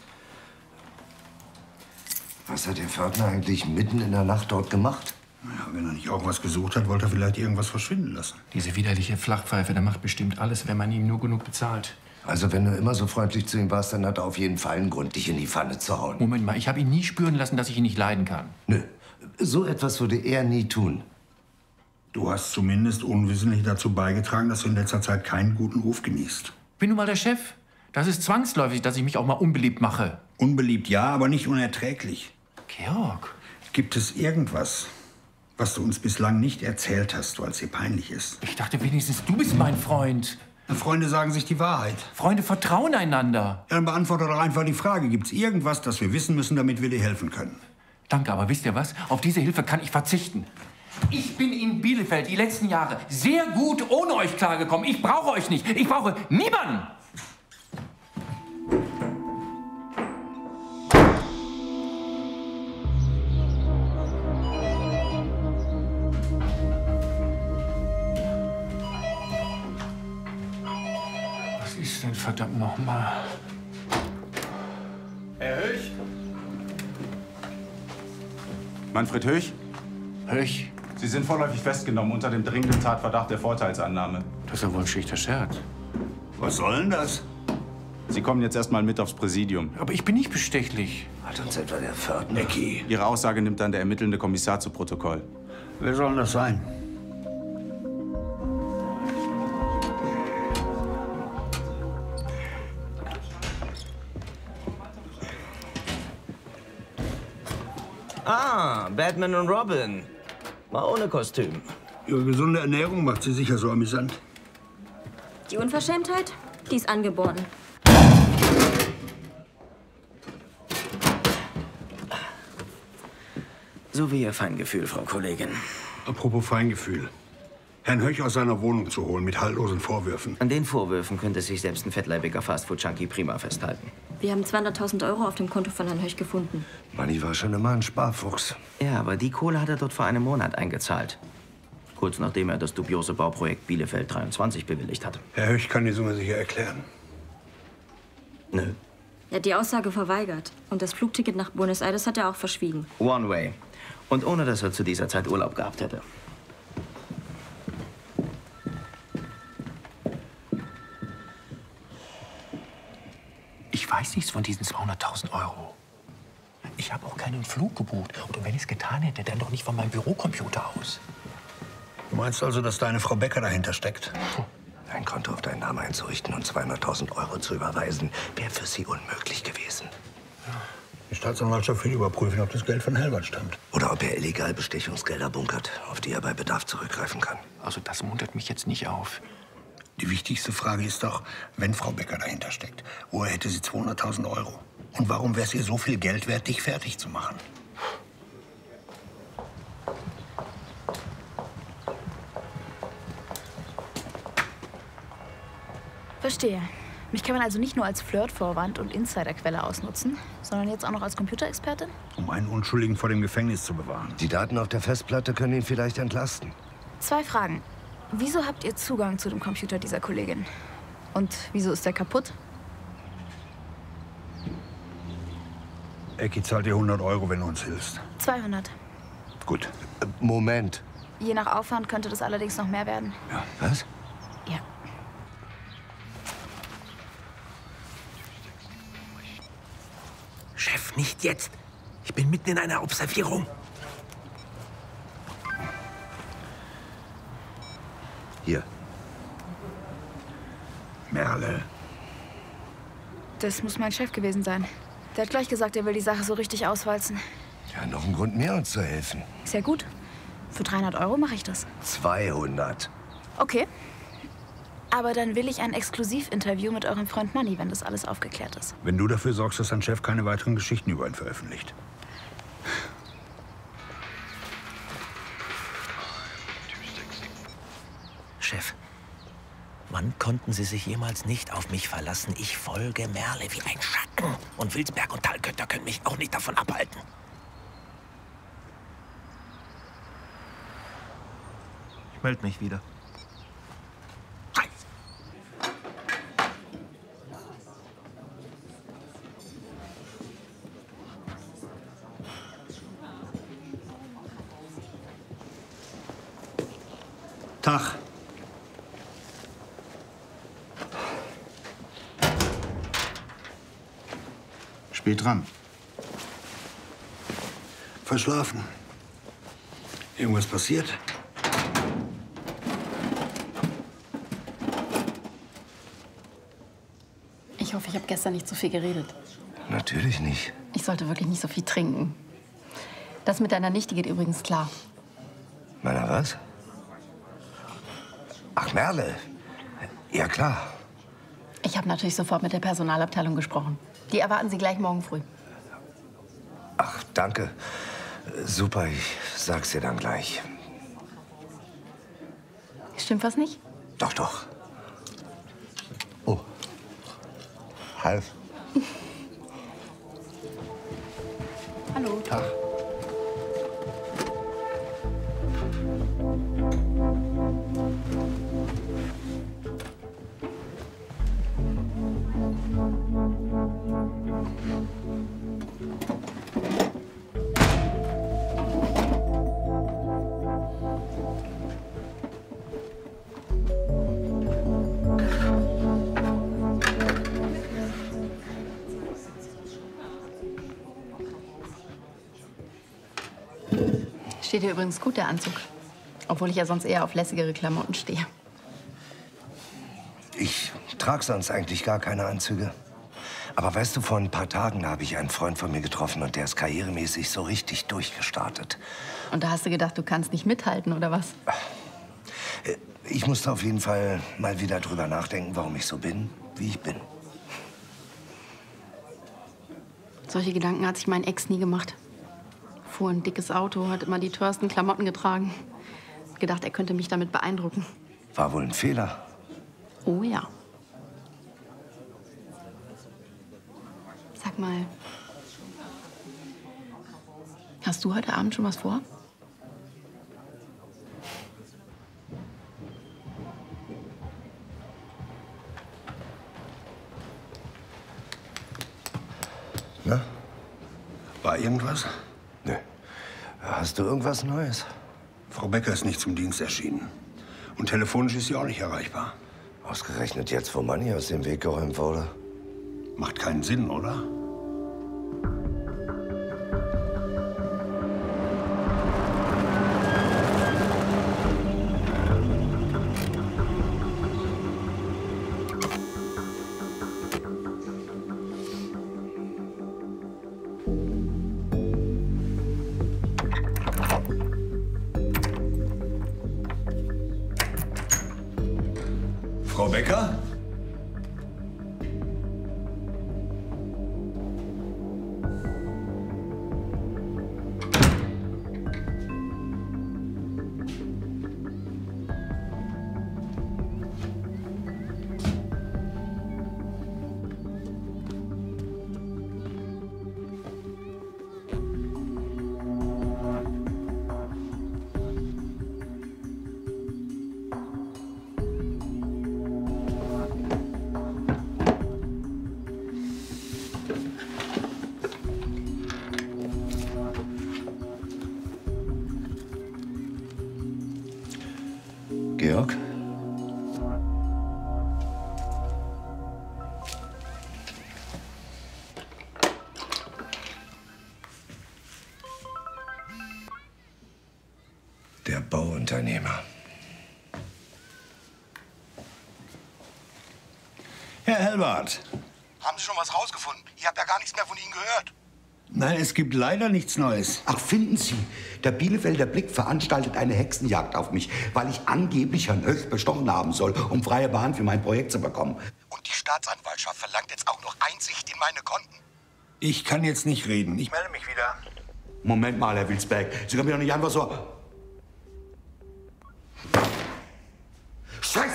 Was hat der Pförtner eigentlich mitten in der Nacht dort gemacht? Naja, wenn er nicht auch was gesucht hat, wollte er vielleicht irgendwas verschwinden lassen. Diese widerliche Flachpfeife, der macht bestimmt alles, wenn man ihm nur genug bezahlt. Also wenn du immer so freundlich zu ihm warst, dann hat er auf jeden Fall einen Grund, dich in die Pfanne zu hauen. Moment mal, ich habe ihn nie spüren lassen, dass ich ihn nicht leiden kann. Nö, so etwas würde er nie tun. Du hast zumindest unwissentlich dazu beigetragen, dass du in letzter Zeit keinen guten Ruf genießt. Bin nun mal der Chef. Das ist zwangsläufig, dass ich mich auch mal unbeliebt mache. Unbeliebt ja, aber nicht unerträglich. Georg. Gibt es irgendwas, was du uns bislang nicht erzählt hast, weil es dir peinlich ist? Ich dachte wenigstens, du bist mein Freund. Freunde sagen sich die Wahrheit. Freunde vertrauen einander. Ja, dann beantworte doch einfach die Frage. Gibt es irgendwas, das wir wissen müssen, damit wir dir helfen können? Danke, aber wisst ihr was? Auf diese Hilfe kann ich verzichten. Ich bin in Bielefeld die letzten Jahre sehr gut ohne euch klargekommen. Ich brauche euch nicht. Ich brauche niemanden. Was ist denn verdammt nochmal? Herr Höch? Manfred Höch? Höch? Sie sind vorläufig festgenommen unter dem dringenden Tatverdacht der Vorteilsannahme. Das ist ja wohl ein schlichter Scherz. Was soll denn das? Sie kommen jetzt erstmal mit aufs Präsidium. Aber ich bin nicht bestechlich. Hat uns etwa der Pförtner? Ecki. Ihre Aussage nimmt dann der ermittelnde Kommissar zu Protokoll. Wer soll denn das sein? Ah, Batman und Robin. Mal ohne Kostüm. Ihre gesunde Ernährung macht Sie sicher so amüsant. Die Unverschämtheit, die ist angeboren. So wie Ihr Feingefühl, Frau Kollegin. Apropos Feingefühl. Herrn Höch aus seiner Wohnung zu holen mit haltlosen Vorwürfen. An den Vorwürfen könnte sich selbst ein fettleibiger Fastfood-Junkie prima festhalten. Wir haben zweihunderttausend Euro auf dem Konto von Herrn Höch gefunden. Manni war schon immer ein Sparfuchs. Ja, aber die Kohle hat er dort vor einem Monat eingezahlt. Kurz nachdem er das dubiose Bauprojekt Bielefeld dreiundzwanzig bewilligt hat. Herr Höch kann die Summe sicher erklären. Nö. Er hat die Aussage verweigert. Und das Flugticket nach Buenos Aires hat er auch verschwiegen. One way. Und ohne, dass er zu dieser Zeit Urlaub gehabt hätte. Ich weiß nichts von diesen zweihunderttausend Euro. Ich habe auch keinen Flug gebucht. Und wenn ich es getan hätte, dann doch nicht von meinem Bürocomputer aus. Du meinst also, dass deine Frau Becker dahinter steckt? Ein Konto auf deinen Namen einzurichten und zweihunderttausend Euro zu überweisen, wäre für sie unmöglich gewesen. Die Staatsanwaltschaft will überprüfen, ob das Geld von Helbert stammt. Oder ob er illegal Bestechungsgelder bunkert, auf die er bei Bedarf zurückgreifen kann. Also das muntert mich jetzt nicht auf. Die wichtigste Frage ist doch, wenn Frau Becker dahinter steckt, woher hätte sie zweihunderttausend Euro? Und warum wäre es ihr so viel Geld wert, dich fertig zu machen? Verstehe. Mich kann man also nicht nur als Flirtvorwand und Insiderquelle ausnutzen, sondern jetzt auch noch als Computerexpertin? Um einen Unschuldigen vor dem Gefängnis zu bewahren. Die Daten auf der Festplatte können ihn vielleicht entlasten. Zwei Fragen. Wieso habt ihr Zugang zu dem Computer dieser Kollegin? Und wieso ist der kaputt? Ecki zahlt dir hundert Euro, wenn du uns hilfst. zweihundert. Gut. Äh, Moment. Je nach Aufwand könnte das allerdings noch mehr werden. Ja. Was? Ja. Chef, nicht jetzt. Ich bin mitten in einer Observierung. Hier. Merle. Das muss mein Chef gewesen sein. Der hat gleich gesagt, er will die Sache so richtig auswalzen. Ja, noch ein Grund mehr, uns zu helfen. Ist ja gut. Für dreihundert Euro mache ich das. zweihundert. Okay. Aber dann will ich ein Exklusivinterview mit eurem Freund Manni, wenn das alles aufgeklärt ist. Wenn du dafür sorgst, dass dein Chef keine weiteren Geschichten über ihn veröffentlicht. Chef, wann konnten Sie sich jemals nicht auf mich verlassen? Ich folge Merle wie ein Schatten. Und Wilsberg und Thalkötter können mich auch nicht davon abhalten. Ich melde mich wieder. Tag. Spät dran. Verschlafen. Irgendwas passiert? Ich hoffe, ich habe gestern nicht zu viel geredet. Natürlich nicht. Ich sollte wirklich nicht so viel trinken. Das mit deiner Nichte geht übrigens klar. Meiner was? Ach, Merle. Ja, klar. Ich habe natürlich sofort mit der Personalabteilung gesprochen. Die erwarten Sie gleich morgen früh. Ach, danke. Super, ich sag's dir dann gleich. Stimmt was nicht? Doch, doch. Oh. Halb. Hallo. Tag. Steht dir übrigens gut, der Anzug. Obwohl ich ja sonst eher auf lässigere Klamotten stehe. Ich trage sonst eigentlich gar keine Anzüge. Aber weißt du, vor ein paar Tagen habe ich einen Freund von mir getroffen und der ist karrieremäßig so richtig durchgestartet. Und da hast du gedacht, du kannst nicht mithalten, oder was? Ich musste auf jeden Fall mal wieder drüber nachdenken, warum ich so bin, wie ich bin. Solche Gedanken hat sich mein Ex nie gemacht. Fuhr ein dickes Auto, hat immer die teuersten Klamotten getragen. Gedacht, er könnte mich damit beeindrucken. War wohl ein Fehler. Oh ja. Sag mal, hast du heute Abend schon was vor? Na? War irgendwas? Nö. Hast du irgendwas Neues? Frau Becker ist nicht zum Dienst erschienen. Und telefonisch ist sie auch nicht erreichbar. Ausgerechnet jetzt, wo Manni aus dem Weg geräumt wurde. Macht keinen Sinn, oder? Frau Becker? Georg? Der Bauunternehmer. Herr Hellwart. Haben Sie schon was rausgefunden? Ich habe ja gar nichts mehr von Ihnen gehört. Nein, es gibt leider nichts Neues. Ach, finden Sie, der Bielefelder Blick veranstaltet eine Hexenjagd auf mich, weil ich angeblich Herrn Höch bestochen haben soll, um freie Bahn für mein Projekt zu bekommen. Und die Staatsanwaltschaft verlangt jetzt auch noch Einsicht in meine Konten. Ich kann jetzt nicht reden. Ich melde mich wieder. Moment mal, Herr Wilsberg. Sie können mir doch nicht einfach so... Scheiße!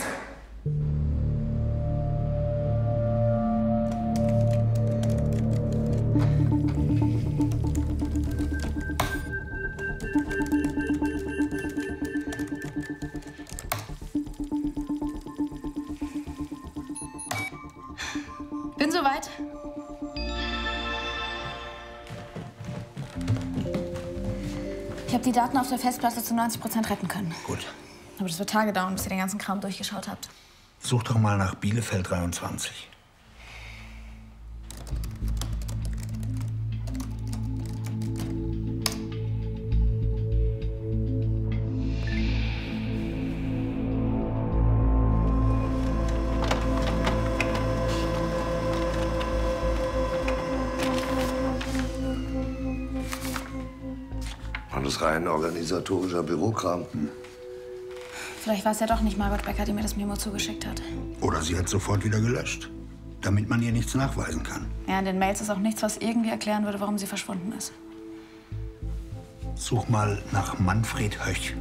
Bin soweit. Ich habe die Daten auf der Festplatte zu neunzig Prozent retten können. Gut. Aber das wird Tage dauern, bis ihr den ganzen Kram durchgeschaut habt. Such doch mal nach Bielefeld dreiundzwanzig. Alles rein organisatorischer Bürokram. Hm. Vielleicht war es ja doch nicht Margot Becker, die mir das Memo zugeschickt hat. Oder sie hat sofort wieder gelöscht, damit man ihr nichts nachweisen kann. Ja, in den Mails ist auch nichts, was irgendwie erklären würde, warum sie verschwunden ist. Such mal nach Manfred Höch.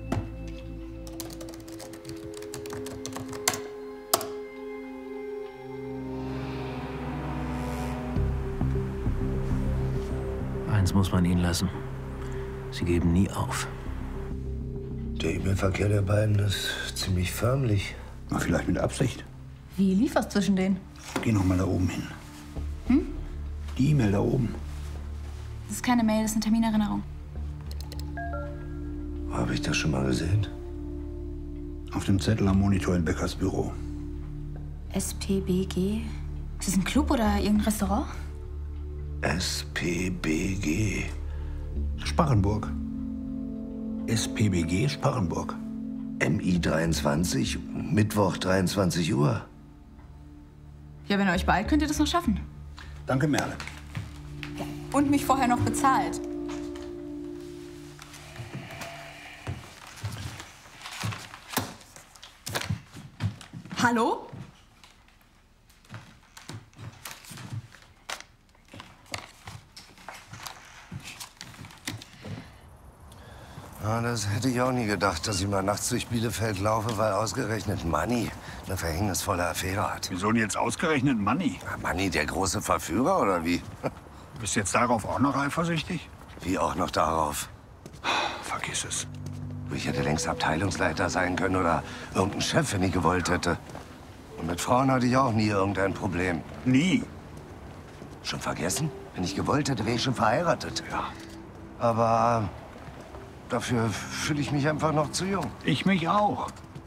Eins muss man ihnen lassen. Sie geben nie auf. Der E-Mail-Verkehr der beiden ist ziemlich förmlich. Na, vielleicht mit Absicht. Wie lief was zwischen denen? Geh noch mal da oben hin. Hm? Die E-Mail da oben. Das ist keine Mail, das ist eine Terminerinnerung. Wo habe ich das schon mal gesehen? Auf dem Zettel am Monitor in Beckers Büro. S P B G? Ist das ein Club oder irgendein Restaurant? S P B G. Sparrenburg. S P B G Sparrenburg. M I dreiundzwanzig, Mittwoch dreiundzwanzig Uhr. Ja, wenn ihr euch beeilt, könnt ihr das noch schaffen. Danke, Merle. Und mich vorher noch bezahlt. Hallo? Ja, das hätte ich auch nie gedacht, dass ich mal nachts durch Bielefeld laufe, weil ausgerechnet Manni eine verhängnisvolle Affäre hat. Wieso denn jetzt ausgerechnet Manni? Ja, Manni, der große Verführer, oder wie? Du bist jetzt darauf auch noch eifersüchtig? Wie auch noch darauf? Vergiss es. Ich hätte längst Abteilungsleiter sein können oder irgendein Chef, wenn ich gewollt hätte. Und mit Frauen hatte ich auch nie irgendein Problem. Nie? Schon vergessen? Wenn ich gewollt hätte, wäre ich schon verheiratet. Ja. Aber dafür fühle ich mich einfach noch zu jung. Ich mich auch.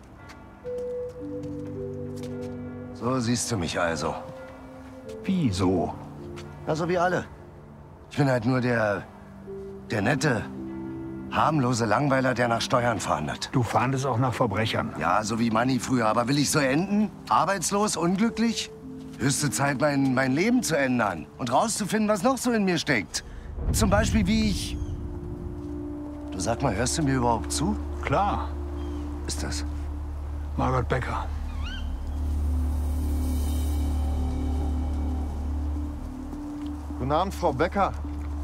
So siehst du mich also. Wie so? Na, so wie alle. Ich bin halt nur der, der nette, harmlose Langweiler, der nach Steuern fahndet. Du fahndest auch nach Verbrechern. Ja, so wie Manni früher. Aber will ich so enden? Arbeitslos, unglücklich? Höchste Zeit, mein, mein Leben zu ändern und rauszufinden, was noch so in mir steckt. Zum Beispiel, wie ich... Du sag mal, hörst du mir überhaupt zu? Klar. Ist das? Margot Becker. Guten Abend, Frau Becker.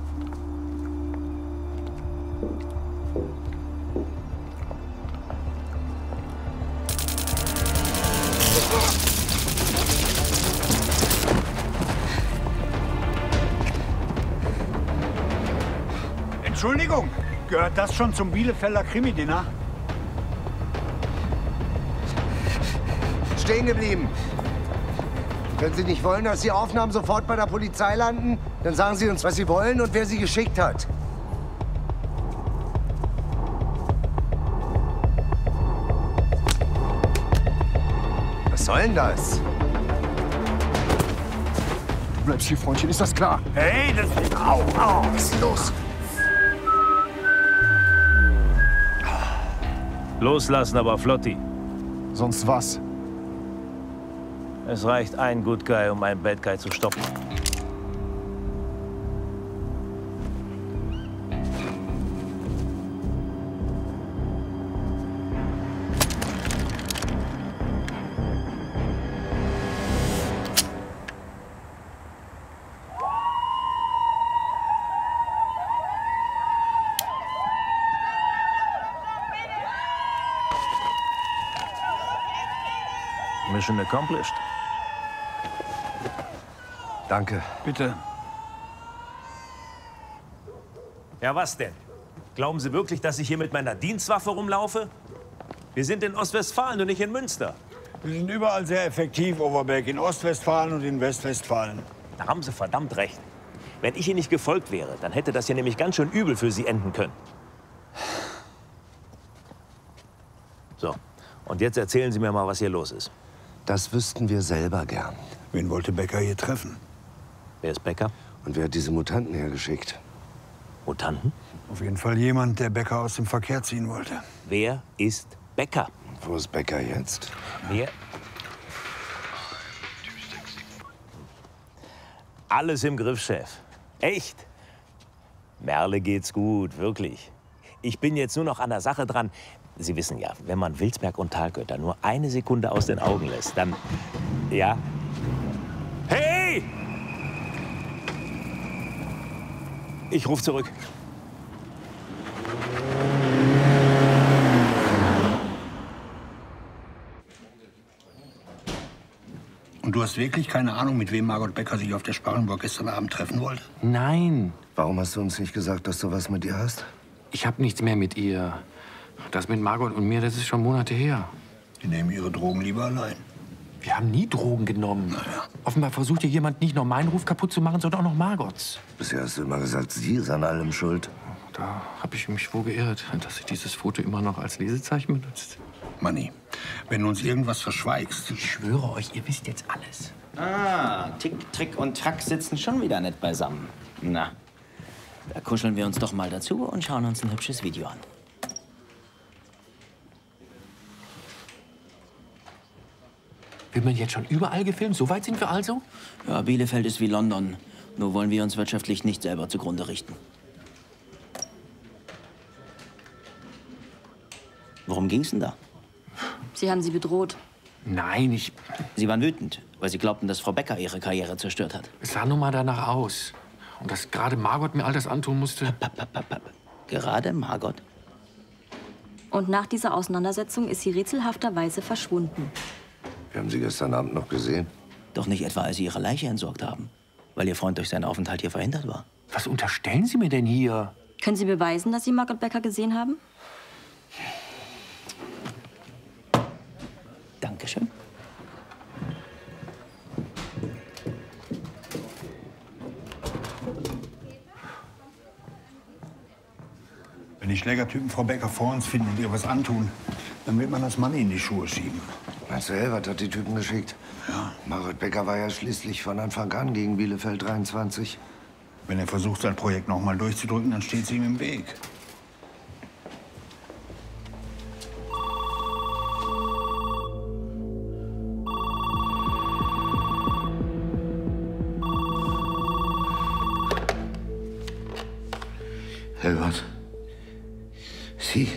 Entschuldigung, gehört das schon zum Bielefelder Krimi-Dinner? Stehen geblieben. Wenn Sie nicht wollen, dass die Aufnahmen sofort bei der Polizei landen, dann sagen Sie uns, was Sie wollen und wer Sie geschickt hat. Was soll denn das? Du bleibst hier, Freundchen, ist das klar? Hey, das... Au, au. Was ist los? Loslassen, aber flotti. Sonst was? Es reicht ein Good Guy, um einen Bad Guy zu stoppen. Mission accomplished. Danke. Bitte. Ja, was denn? Glauben Sie wirklich, dass ich hier mit meiner Dienstwaffe rumlaufe? Wir sind in Ostwestfalen und nicht in Münster. Wir sind überall sehr effektiv, Overbeck. In Ostwestfalen und in Westwestfalen. Da haben Sie verdammt recht. Wenn ich Ihnen nicht gefolgt wäre, dann hätte das hier nämlich ganz schön übel für Sie enden können. So, und jetzt erzählen Sie mir mal, was hier los ist. Das wüssten wir selber gern. Wen wollte Becker hier treffen? Wer ist Becker? Und wer hat diese Mutanten hergeschickt? Mutanten? Auf jeden Fall jemand, der Becker aus dem Verkehr ziehen wollte. Wer ist Becker? Wo ist Becker jetzt? Wer? Alles im Griff, Chef. Echt? Merle geht's gut, wirklich. Ich bin jetzt nur noch an der Sache dran. Sie wissen ja, wenn man Wilsberg und Thalgötter nur eine Sekunde aus den Augen lässt, dann... Ja? Hey! Ich ruf zurück. Und du hast wirklich keine Ahnung, mit wem Margot Becker sich auf der Sparrenburg gestern Abend treffen wollte? Nein. Warum hast du uns nicht gesagt, dass du was mit ihr hast? Ich habe nichts mehr mit ihr. Das mit Margot und mir, das ist schon Monate her. Die nehmen ihre Drogen lieber allein. Wir haben nie Drogen genommen. Naja. Offenbar versucht hier jemand nicht nur meinen Ruf kaputt zu machen, sondern auch noch Margots. Bisher hast du immer gesagt, sie ist an allem schuld. Da habe ich mich wohl geirrt, dass sich dieses Foto immer noch als Lesezeichen benutzt. Manni, wenn du uns irgendwas verschweigst... Ich schwöre euch, ihr wisst jetzt alles. Ah, Tick, Trick und Track sitzen schon wieder nett beisammen. Na, da kuscheln wir uns doch mal dazu und schauen uns ein hübsches Video an. Wird man jetzt schon überall gefilmt? So weit sind wir also? Ja, Bielefeld ist wie London. Nur wollen wir uns wirtschaftlich nicht selber zugrunde richten. Worum ging's denn da? Sie haben sie bedroht. Nein, ich... Sie waren wütend, weil Sie glaubten, dass Frau Becker Ihre Karriere zerstört hat. Es sah nun mal danach aus. Und dass gerade Margot mir all das antun musste. Papp, papp, papp, papp. Gerade Margot? Und nach dieser Auseinandersetzung ist sie rätselhafterweise verschwunden. Wir haben sie gestern Abend noch gesehen. Doch nicht etwa, als Sie Ihre Leiche entsorgt haben, weil Ihr Freund durch seinen Aufenthalt hier verhindert war. Was unterstellen Sie mir denn hier? Können Sie beweisen, dass Sie Margot Becker gesehen haben? Dankeschön. Wenn die Schlägertypen Frau Becker vor uns finden und ihr was antun, dann wird man das Mann in die Schuhe schieben. Meinst du, Helwert hat die Typen geschickt? Ja. Margot Becker war ja schließlich von Anfang an gegen Bielefeld dreiundzwanzig. Wenn er versucht, sein Projekt noch mal durchzudrücken, dann steht sie ihm im Weg. Helwert. Sie?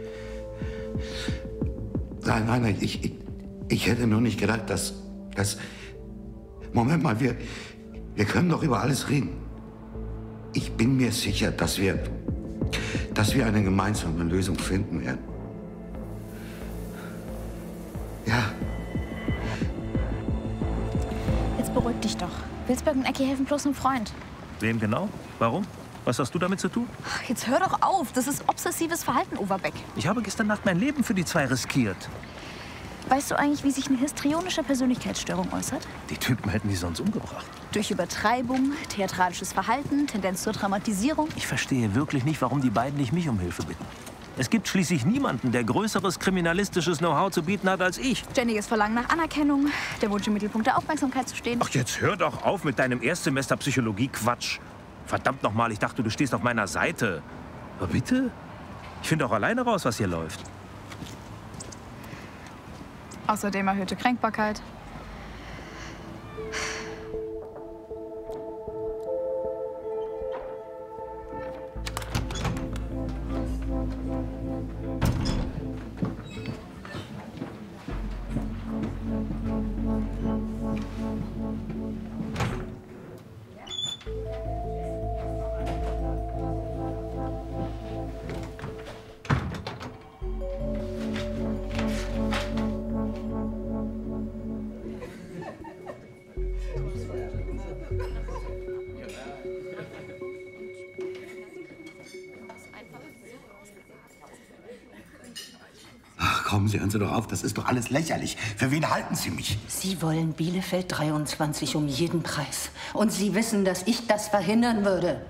Nein, nein, nein, ich, ich, ich hätte nur nicht gedacht, dass, dass... Moment mal, wir, wir können doch über alles reden. Ich bin mir sicher, dass wir, dass wir eine gemeinsame Lösung finden werden. Ja. Jetzt beruhig dich doch. Wilsberg und Ecki helfen bloß einem Freund. Wem genau? Warum? Was hast du damit zu tun? Ach, jetzt hör doch auf. Das ist obsessives Verhalten, Overbeck. Ich habe gestern Nacht mein Leben für die zwei riskiert. Weißt du eigentlich, wie sich eine histrionische Persönlichkeitsstörung äußert? Die Typen hätten die sonst umgebracht. Durch Übertreibung, theatralisches Verhalten, Tendenz zur Dramatisierung. Ich verstehe wirklich nicht, warum die beiden nicht mich um Hilfe bitten. Es gibt schließlich niemanden, der größeres kriminalistisches Know-how zu bieten hat als ich. Ständiges Verlangen nach Anerkennung, der Wunsch, im Mittelpunkt der Aufmerksamkeit zu stehen. Ach, jetzt hör doch auf mit deinem Erstsemester Psychologie-Quatsch. Verdammt noch mal, ich dachte, du stehst auf meiner Seite. Aber bitte? Ich finde auch alleine raus, was hier läuft. Außerdem erhöhte Kränkbarkeit. Kommen Sie, hören Sie doch auf, das ist doch alles lächerlich. Für wen halten Sie mich? Sie wollen Bielefeld dreiundzwanzig um jeden Preis. Und Sie wissen, dass ich das verhindern würde.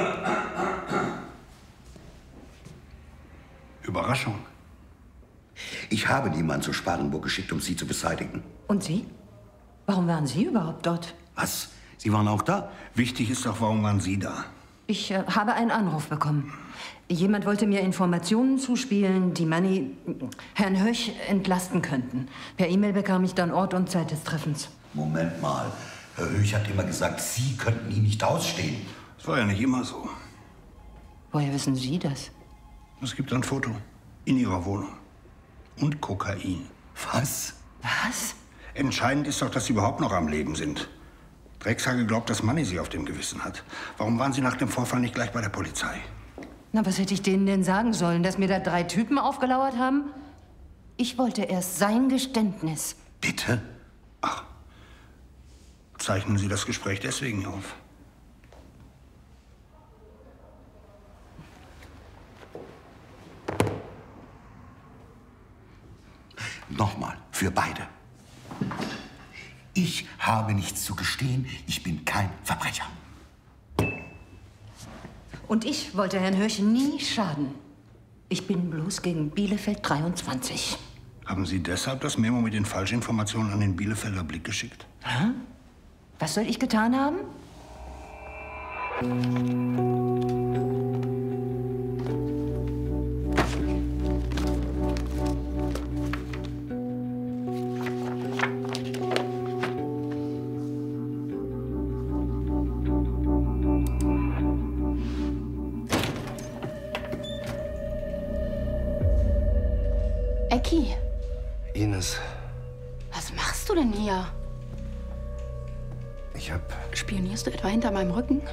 Überraschung. Ich habe niemanden zu Sparrenburg geschickt, um Sie zu beseitigen. Und Sie? Warum waren Sie überhaupt dort? Was? Sie waren auch da? Wichtig ist doch, warum waren Sie da? Ich äh, habe einen Anruf bekommen. Jemand wollte mir Informationen zuspielen, die Manni, Herrn Höch, entlasten könnten. Per E-Mail bekam ich dann Ort und Zeit des Treffens. Moment mal. Herr Höch hat immer gesagt, Sie könnten ihn nicht ausstehen. Das war ja nicht immer so. Woher wissen Sie das? Es gibt ein Foto in Ihrer Wohnung. Und Kokain. Was? Was? Entscheidend ist doch, dass Sie überhaupt noch am Leben sind. Dreckshage glaubt, dass Manni Sie auf dem Gewissen hat. Warum waren Sie nach dem Vorfall nicht gleich bei der Polizei? Na, was hätte ich denen denn sagen sollen? Dass mir da drei Typen aufgelauert haben? Ich wollte erst sein Geständnis. Bitte? Ach, zeichnen Sie das Gespräch deswegen auf? Nochmal, für beide. Ich habe nichts zu gestehen. Ich bin kein Verbrecher. Und ich wollte Herrn Höch nie schaden. Ich bin bloß gegen Bielefeld dreiundzwanzig. Haben Sie deshalb das Memo mit den Falschinformationen an den Bielefelder Blick geschickt? Hä? Was soll ich getan haben? Ecki, Ines, was machst du denn hier? ich hab... Spionierst du etwa hinter meinem Rücken?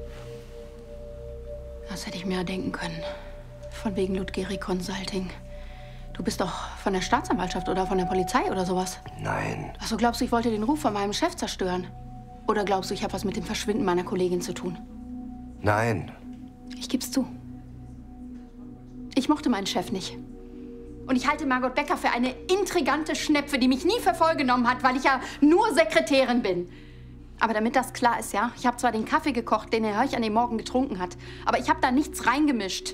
Das hätte ich mir ja denken können. Von wegen Ludgeri Consulting. Du bist doch von der Staatsanwaltschaft oder von der Polizei oder sowas. Nein. Ach so, glaubst du, ich wollte den Ruf von meinem Chef zerstören? Oder glaubst du, ich habe was mit dem Verschwinden meiner Kollegin zu tun? Nein. Ich geb's zu. Ich mochte meinen Chef nicht. Und ich halte Margot Becker für eine intrigante Schnepfe, die mich nie für voll genommen hat, weil ich ja nur Sekretärin bin. Aber damit das klar ist, ja, ich habe zwar den Kaffee gekocht, den Herr Höch an dem Morgen getrunken hat, aber ich habe da nichts reingemischt.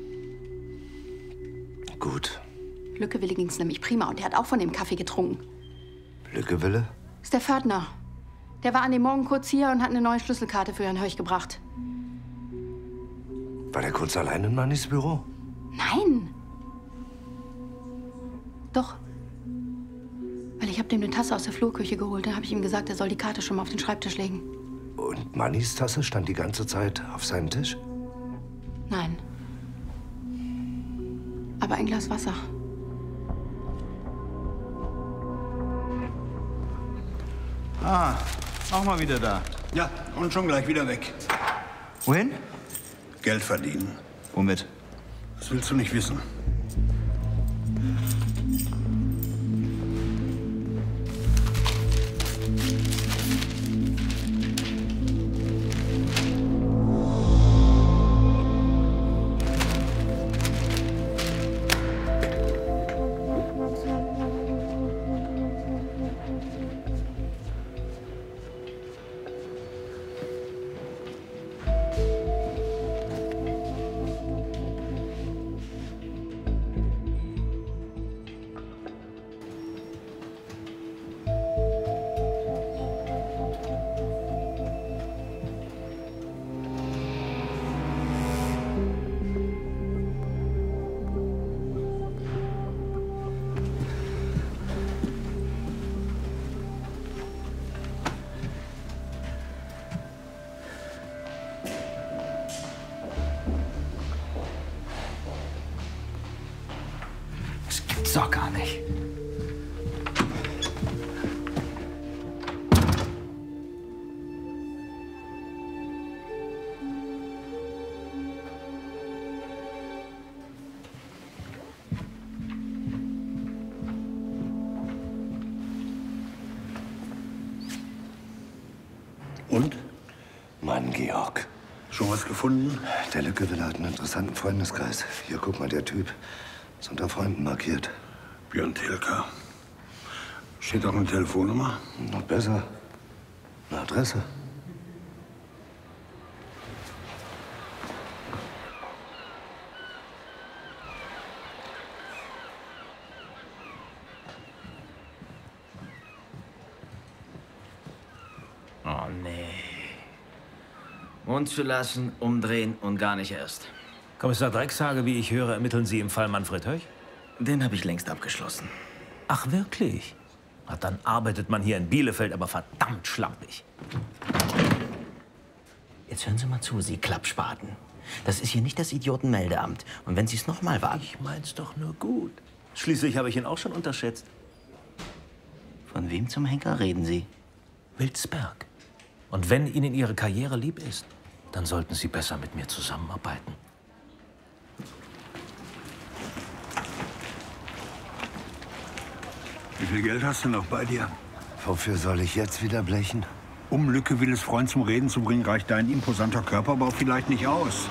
Gut. Lückewille ging's nämlich prima und er hat auch von dem Kaffee getrunken. Lückewille? Ist der Pförtner. Der war an dem Morgen kurz hier und hat eine neue Schlüsselkarte für Herrn Höch gebracht. War der kurz allein in Mannis Büro? Nein. Doch. Weil ich habe dem eine Tasse aus der Flurküche geholt. Dann habe ich ihm gesagt, er soll die Karte schon mal auf den Schreibtisch legen. Und Mannis Tasse stand die ganze Zeit auf seinem Tisch? Nein. Aber ein Glas Wasser. Ah, auch mal wieder da. Ja, und schon gleich wieder weg. Wohin? Geld verdienen. Womit? Das willst du nicht wissen. Doch gar nicht. Und? Mann, Georg. Schon was gefunden? Der Lückewille hat einen interessanten Freundeskreis. Hier, guck mal, der Typ ist unter Freunden markiert. Björn Tilker. Steht auch eine Telefonnummer? Noch besser. Eine Adresse. Oh, nee. Mund zu lassen, umdrehen und gar nicht erst. Kommissar Dreckshage, wie ich höre, ermitteln Sie im Fall Manfred Höch? Den habe ich längst abgeschlossen. Ach, wirklich? Na, dann arbeitet man hier in Bielefeld aber verdammt schlampig. Jetzt hören Sie mal zu, Sie Klappspaten. Das ist hier nicht das Idiotenmeldeamt. Und wenn Sie es noch mal wagen... Ich mein's doch nur gut. Schließlich habe ich ihn auch schon unterschätzt. Von wem zum Henker reden Sie? Wilsberg. Und wenn Ihnen Ihre Karriere lieb ist, dann sollten Sie besser mit mir zusammenarbeiten. Wie viel Geld hast du noch bei dir? Wofür soll ich jetzt wieder blechen? Um Lückewilles Freund zum Reden zu bringen, reicht dein imposanter Körperbau vielleicht nicht aus.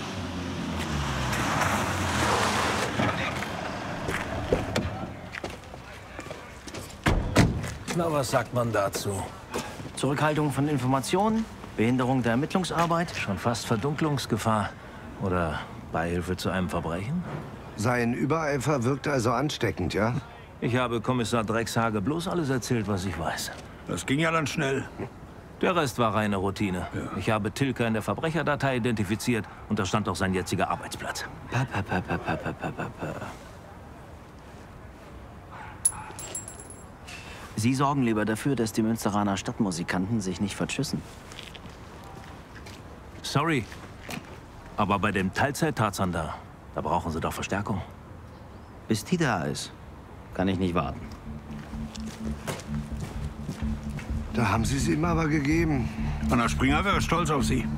Na, was sagt man dazu? Zurückhaltung von Informationen, Behinderung der Ermittlungsarbeit. Schon fast Verdunklungsgefahr. Oder Beihilfe zu einem Verbrechen? Sein Übereifer wirkt also ansteckend, ja? Ich habe Kommissar Dreckshage bloß alles erzählt, was ich weiß. Das ging ja dann schnell. Der Rest war reine Routine. Ja. Ich habe Tilker in der Verbrecherdatei identifiziert und da stand auch sein jetziger Arbeitsplatz. Pa, pa, pa, pa, pa, pa, pa, pa. Sie sorgen lieber dafür, dass die Münsteraner Stadtmusikanten sich nicht verschüssen. Sorry, aber bei dem Teilzeit-Tarzan da, da brauchen Sie doch Verstärkung. Bis die da ist, Kann ich nicht warten. Da haben Sie es ihm aber gegeben. Anna Springer wäre stolz auf Sie.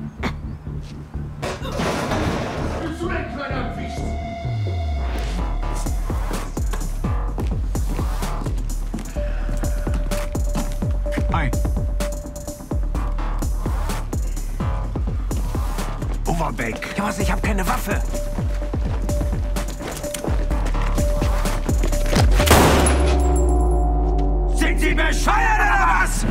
Bist du ein kleiner Wicht? Hi. Overbeck. Ja, was? Ich habe keine Waffe. Sind Sie bescheuert oder was?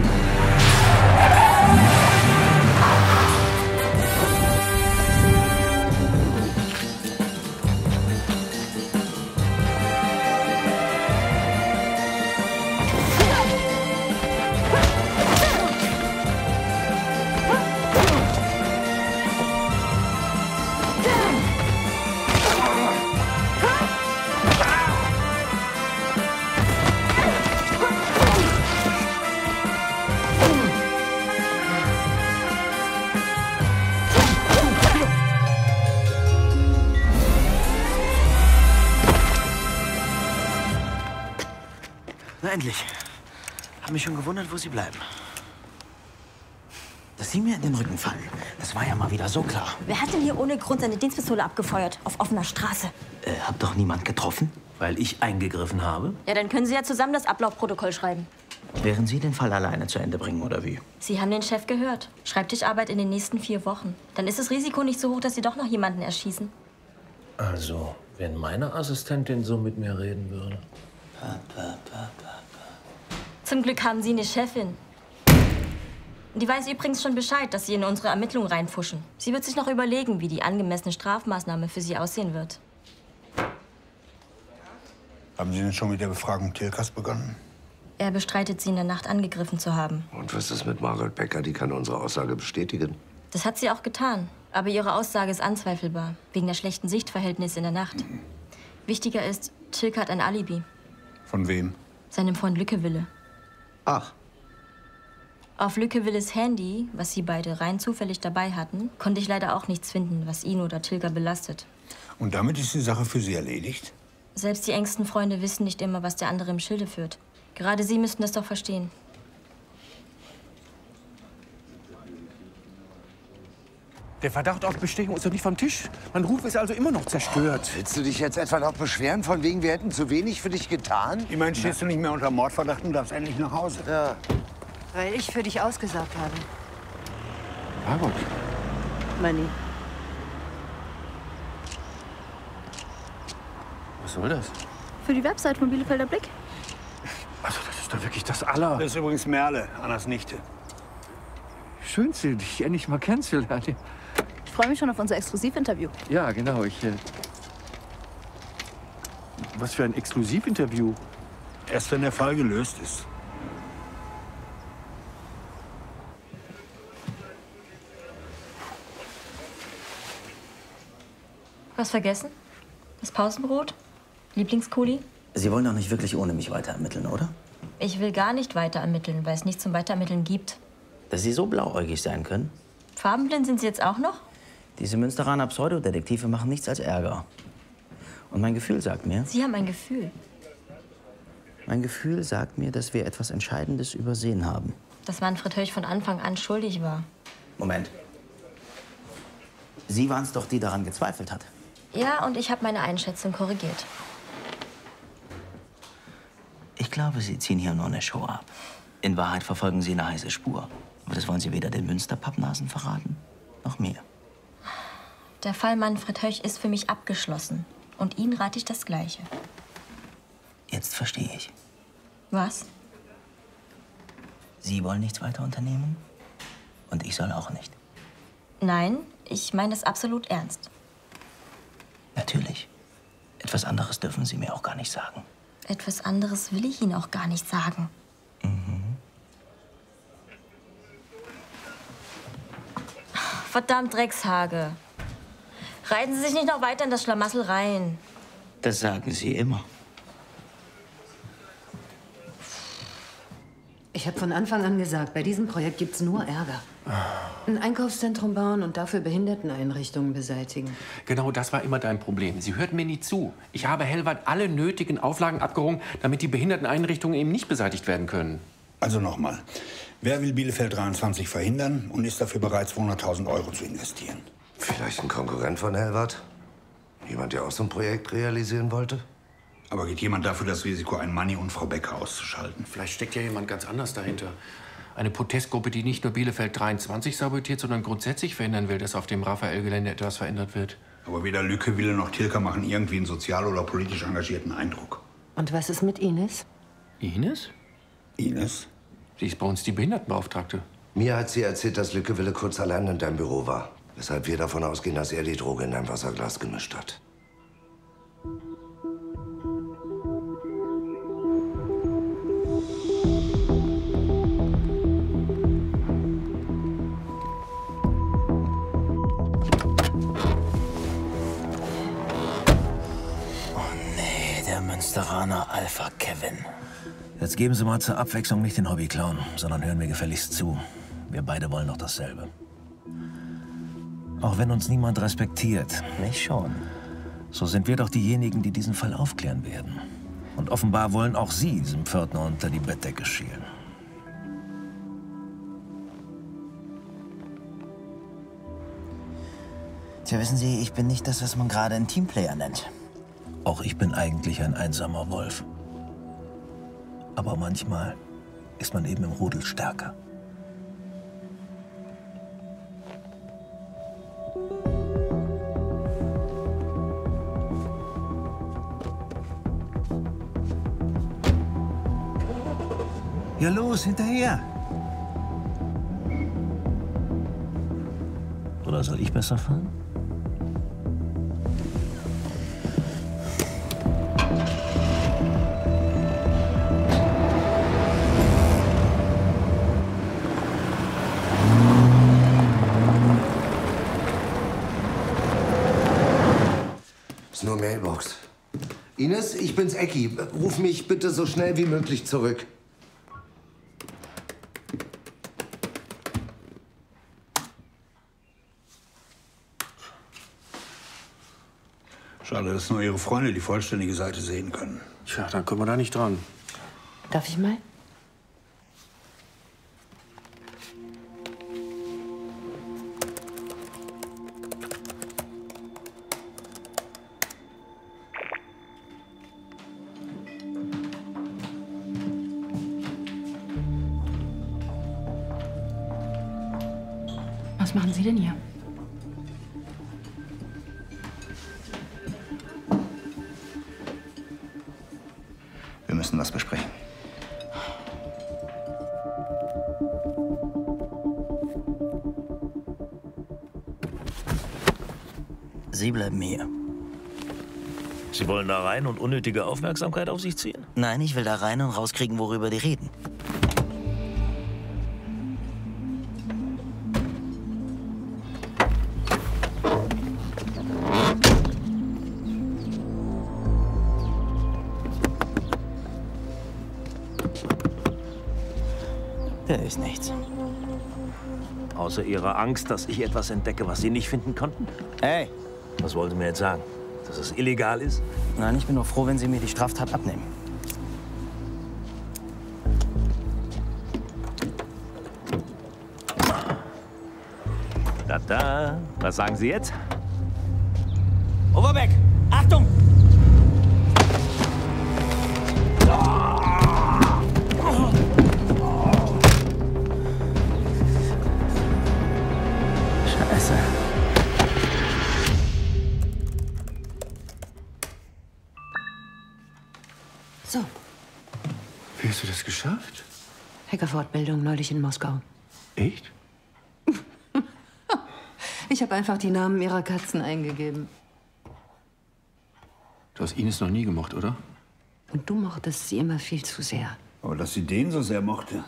Na endlich. Hab mich schon gewundert, wo Sie bleiben. Dass Sie mir in den Rücken fallen, das war ja mal wieder so klar. Wer hat denn hier ohne Grund seine Dienstpistole abgefeuert? Auf offener Straße. Äh, hab doch niemand getroffen? Weil ich eingegriffen habe? Ja, dann können Sie ja zusammen das Ablaufprotokoll schreiben. Während Sie den Fall alleine zu Ende bringen, oder wie? Sie haben den Chef gehört. Schreibtischarbeit in den nächsten vier Wochen. Dann ist das Risiko nicht so hoch, dass Sie doch noch jemanden erschießen. Also, wenn meine Assistentin so mit mir reden würde. Zum Glück haben Sie eine Chefin. Die weiß übrigens schon Bescheid, dass Sie in unsere Ermittlungen reinfuschen. Sie wird sich noch überlegen, wie die angemessene Strafmaßnahme für Sie aussehen wird. Haben Sie denn schon mit der Befragung Tilkas begonnen? Er bestreitet, Sie in der Nacht angegriffen zu haben. Und was ist mit Margot Becker? Die kann unsere Aussage bestätigen. Das hat sie auch getan. Aber Ihre Aussage ist anzweifelbar, wegen der schlechten Sichtverhältnisse in der Nacht. Mhm. Wichtiger ist, Tilke hat ein Alibi. Von wem? Seinem Freund Lückewille. Ach. Auf Lückewilles Handy, was sie beide rein zufällig dabei hatten, konnte ich leider auch nichts finden, was ihn oder Tilka belastet. Und damit ist die Sache für Sie erledigt? Selbst die engsten Freunde wissen nicht immer, was der andere im Schilde führt. Gerade Sie müssten das doch verstehen. Der Verdacht auf Bestechung ist doch nicht vom Tisch. Mein Ruf ist also immer noch zerstört. Willst du dich jetzt etwa noch beschweren, von wegen, wir hätten zu wenig für dich getan? Immerhin stehst du nicht mehr unter Mordverdacht und darfst endlich nach Hause. Ja. Weil ich für dich ausgesagt habe. Margot. Manni. Was soll das? Für die Website von Bielefelder Blick. Also, das ist doch wirklich das Aller... Das ist übrigens Merle, Annas Nichte. Schön, Sie dich endlich mal kennenzulernen. Ich freue mich schon auf unser Exklusivinterview. Ja, genau. Ich, äh Was für ein Exklusivinterview? Erst wenn der Fall gelöst ist. Was vergessen? Das Pausenbrot? Lieblingskuli? Sie wollen doch nicht wirklich ohne mich weiter ermitteln, oder? Ich will gar nicht weiter ermitteln, weil es nichts zum Weiterermitteln gibt. Dass Sie so blauäugig sein können? Farbenblind sind Sie jetzt auch noch? Diese Münsteraner Pseudodetektive machen nichts als Ärger. Und mein Gefühl sagt mir... Sie haben ein Gefühl. Mein Gefühl sagt mir, dass wir etwas Entscheidendes übersehen haben. Dass Manfred Höch von Anfang an schuldig war. Moment. Sie waren es doch, die daran gezweifelt hat. Ja, und ich habe meine Einschätzung korrigiert. Ich glaube, Sie ziehen hier nur eine Show ab. In Wahrheit verfolgen Sie eine heiße Spur. Aber das wollen Sie weder den Münsterpappnasen verraten, noch mir. Der Fall Manfred Höch ist für mich abgeschlossen. Und Ihnen rate ich das Gleiche. Jetzt verstehe ich. Was? Sie wollen nichts weiter unternehmen? Und ich soll auch nicht. Nein, ich meine das absolut ernst. Natürlich. Etwas anderes dürfen Sie mir auch gar nicht sagen. Etwas anderes will ich Ihnen auch gar nicht sagen. Mhm. Verdammt, Dreckshage. Reiten Sie sich nicht noch weiter in das Schlamassel rein. Das sagen Sie immer. Ich Ich habe von Anfang an gesagt, bei diesem Projekt gibt's nur Ärger. Ein Einkaufszentrum bauen und dafür Behinderteneinrichtungen beseitigen. Genau das war immer dein Problem. Sie hörten mir nie zu. Ich habe Hellwart alle nötigen Auflagen abgerungen, damit die Behinderteneinrichtungen eben nicht beseitigt werden können. Also nochmal. Wer will Bielefeld dreiundzwanzig verhindern und ist dafür bereit, zweihunderttausend Euro zu investieren? Vielleicht ein Konkurrent von Hellwart? Jemand, der auch so ein Projekt realisieren wollte? Aber geht jemand dafür das Risiko, einen Manni und Frau Becker auszuschalten? Vielleicht steckt ja jemand ganz anders dahinter. Eine Protestgruppe, die nicht nur Bielefeld dreiundzwanzig sabotiert, sondern grundsätzlich verhindern will, dass auf dem Raphael-Gelände etwas verändert wird. Aber weder Lücke, Wille noch Tilker machen irgendwie einen sozial oder politisch engagierten Eindruck. Und was ist mit Ines? Ines? Ines? Sie ist bei uns die Behindertenbeauftragte. Mir hat sie erzählt, dass Lücke Wille kurz allein in deinem Büro war. Weshalb wir davon ausgehen, dass er die Droge in dein Wasserglas gemischt hat. Münsteraner Alpha Kevin. Jetzt geben Sie mal zur Abwechslung nicht den Hobbyclown, sondern hören mir gefälligst zu. Wir beide wollen doch dasselbe. Auch wenn uns niemand respektiert. Mich schon. So sind wir doch diejenigen, die diesen Fall aufklären werden. Und offenbar wollen auch Sie diesem Pförtner unter die Bettdecke schielen. Tja, wissen Sie, ich bin nicht das, was man gerade einen Teamplayer nennt. Auch ich bin eigentlich ein einsamer Wolf. Aber manchmal ist man eben im Rudel stärker. Ja, los, hinterher! Oder soll ich besser fahren? Nur Mailbox. Ines, ich bin's, Ecki. Ruf mich bitte so schnell wie möglich zurück. Schade, dass nur Ihre Freunde die vollständige Seite sehen können. Tja, dann kommen wir da nicht dran. Darf ich mal? Was machen Sie denn hier? Wir müssen was besprechen. Sie bleiben hier. Sie wollen da rein und unnötige Aufmerksamkeit auf sich ziehen? Nein, ich will da rein und rauskriegen, worüber die reden. Da ist nichts. Außer Ihrer Angst, dass ich etwas entdecke, was Sie nicht finden konnten? Hey! Was wollen Sie mir jetzt sagen? Dass es illegal ist? Nein, ich bin nur froh, wenn Sie mir die Straftat abnehmen. Da, da. Was sagen Sie jetzt? Overbeck! Achtung! Scheiße. So, Wie hast du das geschafft? Hackerfortbildung neulich in Moskau. Echt? Ich habe einfach die Namen ihrer Katzen eingegeben. Du hast Ines noch nie gemocht, oder? Und du mochtest sie immer viel zu sehr. Aber dass sie den so sehr mochte.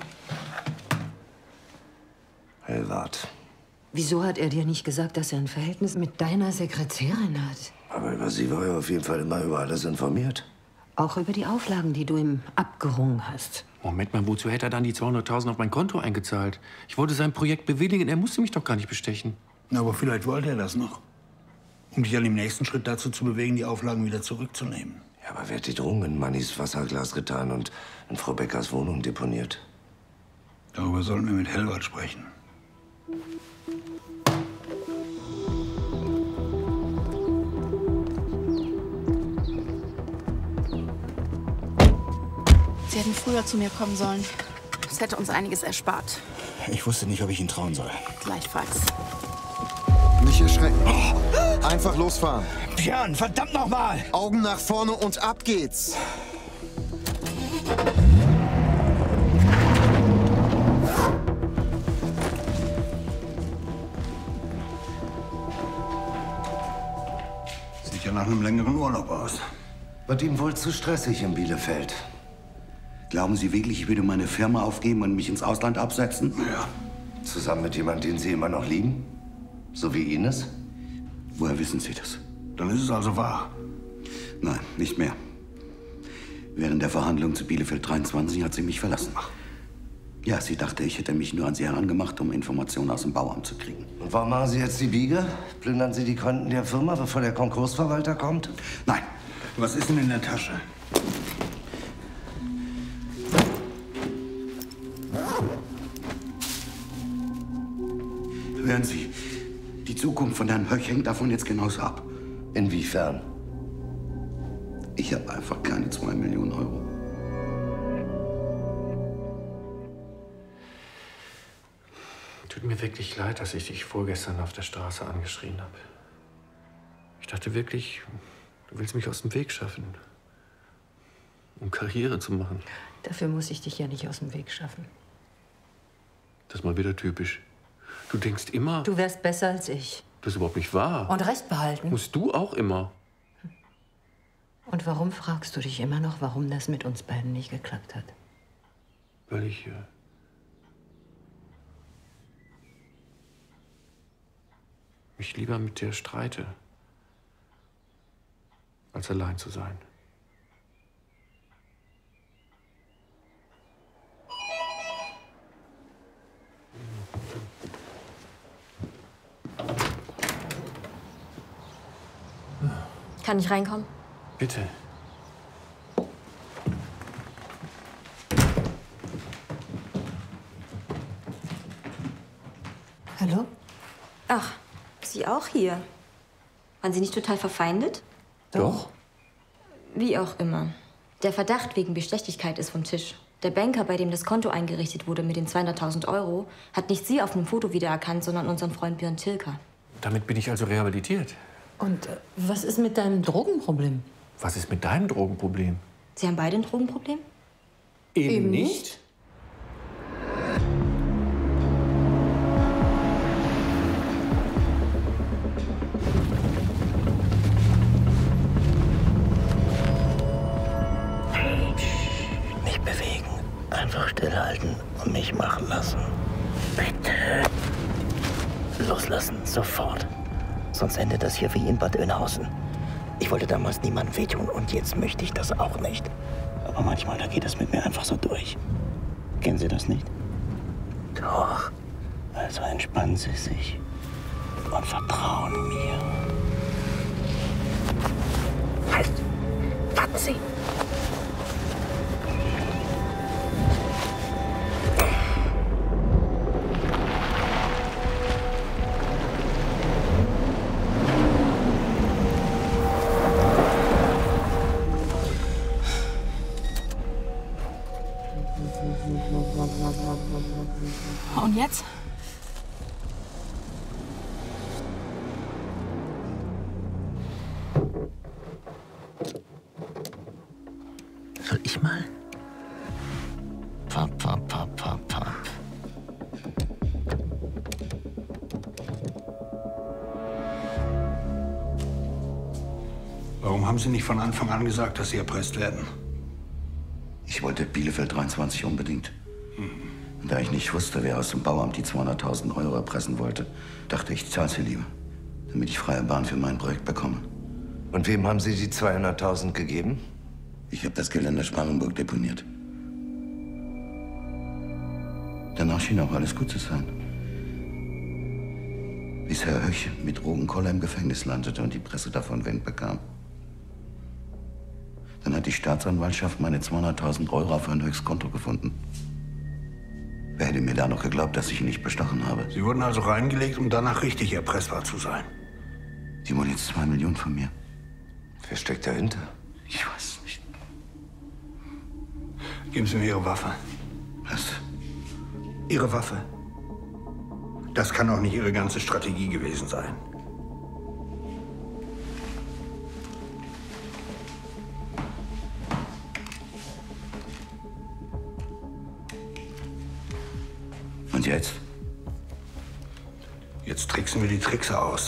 Hellwart. Wieso hat er dir nicht gesagt, dass er ein Verhältnis mit deiner Sekretärin hat? Aber über sie war er auf jeden Fall immer über alles informiert. Auch über die Auflagen, die du ihm abgerungen hast. Moment mal, wozu hätte er dann die zweihunderttausend auf mein Konto eingezahlt? Ich wollte sein Projekt bewilligen, er musste mich doch gar nicht bestechen. Na, aber vielleicht wollte er das noch. Um dich dann im nächsten Schritt dazu zu bewegen, die Auflagen wieder zurückzunehmen. Ja, aber wer hat die Drogen in Mannys Wasserglas getan und in Frau Beckers Wohnung deponiert? Darüber sollten wir mit Helwart sprechen. Sie hätten früher zu mir kommen sollen. Das hätte uns einiges erspart. Ich wusste nicht, ob ich Ihnen trauen soll. Gleichfalls. Nicht erschrecken. Einfach losfahren. Björn, verdammt nochmal! Augen nach vorne und ab geht's. Sieht ja nach einem längeren Urlaub aus. Wird ihm wohl zu stressig in Bielefeld. Glauben Sie wirklich, ich würde meine Firma aufgeben und mich ins Ausland absetzen? Ja. Zusammen mit jemandem, den Sie immer noch lieben? So wie Ines? Woher wissen Sie das? Dann ist es also wahr. Nein, nicht mehr. Während der Verhandlung zu Bielefeld dreiundzwanzig hat sie mich verlassen. Ja, sie dachte, ich hätte mich nur an sie herangemacht, um Informationen aus dem Bauamt zu kriegen. Und warum machen Sie jetzt die Biege? Plündern Sie die Konten der Firma, bevor der Konkursverwalter kommt? Nein. Was ist denn in der Tasche? Hören Sie, die Zukunft von Herrn Höch hängt davon jetzt genauso ab. Inwiefern? Ich habe einfach keine zwei Millionen Euro. Tut mir wirklich leid, dass ich dich vorgestern auf der Straße angeschrien habe. Ich dachte wirklich, du willst mich aus dem Weg schaffen, um Karriere zu machen. Dafür muss ich dich ja nicht aus dem Weg schaffen. Das ist mal wieder typisch. Du denkst immer... Du wärst besser als ich. Das ist überhaupt nicht wahr. Und Recht behalten. Musst du auch immer. Und warum fragst du dich immer noch, warum das mit uns beiden nicht geklappt hat? Weil ich... Äh, mich lieber mit dir streite, als allein zu sein. Kann ich reinkommen? Bitte. Hallo? Ach, Sie auch hier. Waren Sie nicht total verfeindet? Doch. Wie auch immer. Der Verdacht wegen Bestechlichkeit ist vom Tisch. Der Banker, bei dem das Konto eingerichtet wurde mit den zweihunderttausend Euro, hat nicht Sie auf dem Foto wiedererkannt, sondern unseren Freund Björn Tilker. Damit bin ich also rehabilitiert. Und äh, was ist mit deinem Drogenproblem? Was ist mit deinem Drogenproblem? Sie haben beide ein Drogenproblem? Eben, Eben nicht. nicht. Nicht bewegen. Einfach stillhalten und mich machen lassen. Bitte. Loslassen, sofort. Sonst endet das hier wie in Bad Oeynhausen. Ich wollte damals niemandem wehtun und jetzt möchte ich das auch nicht. Aber manchmal, da geht es mit mir einfach so durch. Kennen Sie das nicht? Doch. Also entspannen Sie sich und vertrauen mir. Halt! Warten Sie! Und jetzt? Soll ich mal? Papp, papp, papp, papp, papp. Warum haben Sie nicht von Anfang an gesagt, dass Sie erpresst werden? Ich wollte Bielefeld dreiundzwanzig unbedingt. Und da ich nicht wusste, wer aus dem Bauamt die zweihunderttausend Euro erpressen wollte, dachte ich, ich zahle sie lieber, damit ich freie Bahn für mein Projekt bekomme. Und wem haben Sie die zweihunderttausend gegeben? Ich habe das Geld in der Sparrenburg deponiert. Danach schien auch alles gut zu sein. Bis Herr Höch mit Drogenkoller im Gefängnis landete und die Presse davon Wind bekam. Dann hat die Staatsanwaltschaft meine zweihunderttausend Euro auf Herrn Höchs Konto gefunden. Wer hätte mir da noch geglaubt, dass ich ihn nicht bestochen habe? Sie wurden also reingelegt, um danach richtig erpressbar zu sein. Die wollen jetzt zwei Millionen von mir. Wer steckt dahinter? Ich weiß nicht. Geben Sie mir Ihre Waffe. Was? Ihre Waffe. Das kann doch nicht Ihre ganze Strategie gewesen sein. Und jetzt? Jetzt tricksen wir die Trickser aus.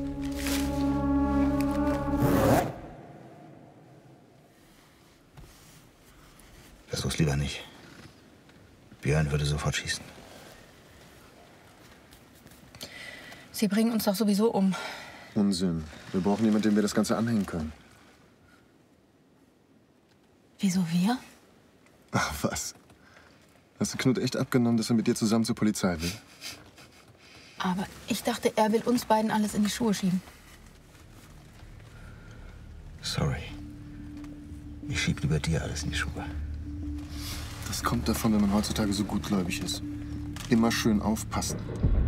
Versuch's lieber nicht. Björn würde sofort schießen. Sie bringen uns doch sowieso um. Unsinn. Wir brauchen jemanden, dem wir das Ganze anhängen können. Wieso wir? Ach, was? Hast du Knut echt abgenommen, dass er mit dir zusammen zur Polizei will? Aber ich dachte, er will uns beiden alles in die Schuhe schieben. Sorry. Ich schieb lieber dir alles in die Schuhe. Das kommt davon, wenn man heutzutage so gutgläubig ist. Immer schön aufpassen.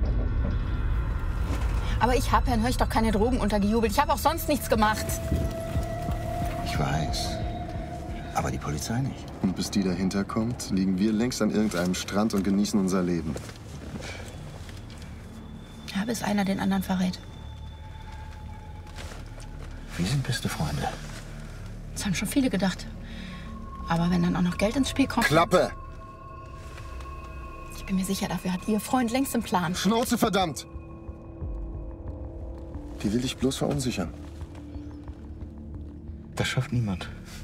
Aber ich habe Herrn Höch doch keine Drogen untergejubelt. Ich habe auch sonst nichts gemacht. Ich weiß. Aber die Polizei nicht. Und bis die dahinter kommt, liegen wir längst an irgendeinem Strand und genießen unser Leben. Ja, bis einer den anderen verrät. Wir sind beste Freunde. Das haben schon viele gedacht. Aber wenn dann auch noch Geld ins Spiel kommt... Klappe! Ich bin mir sicher, dafür hat Ihr Freund längst einen Plan. Schnauze, verdammt! Die will dich bloß verunsichern. Das schafft niemand.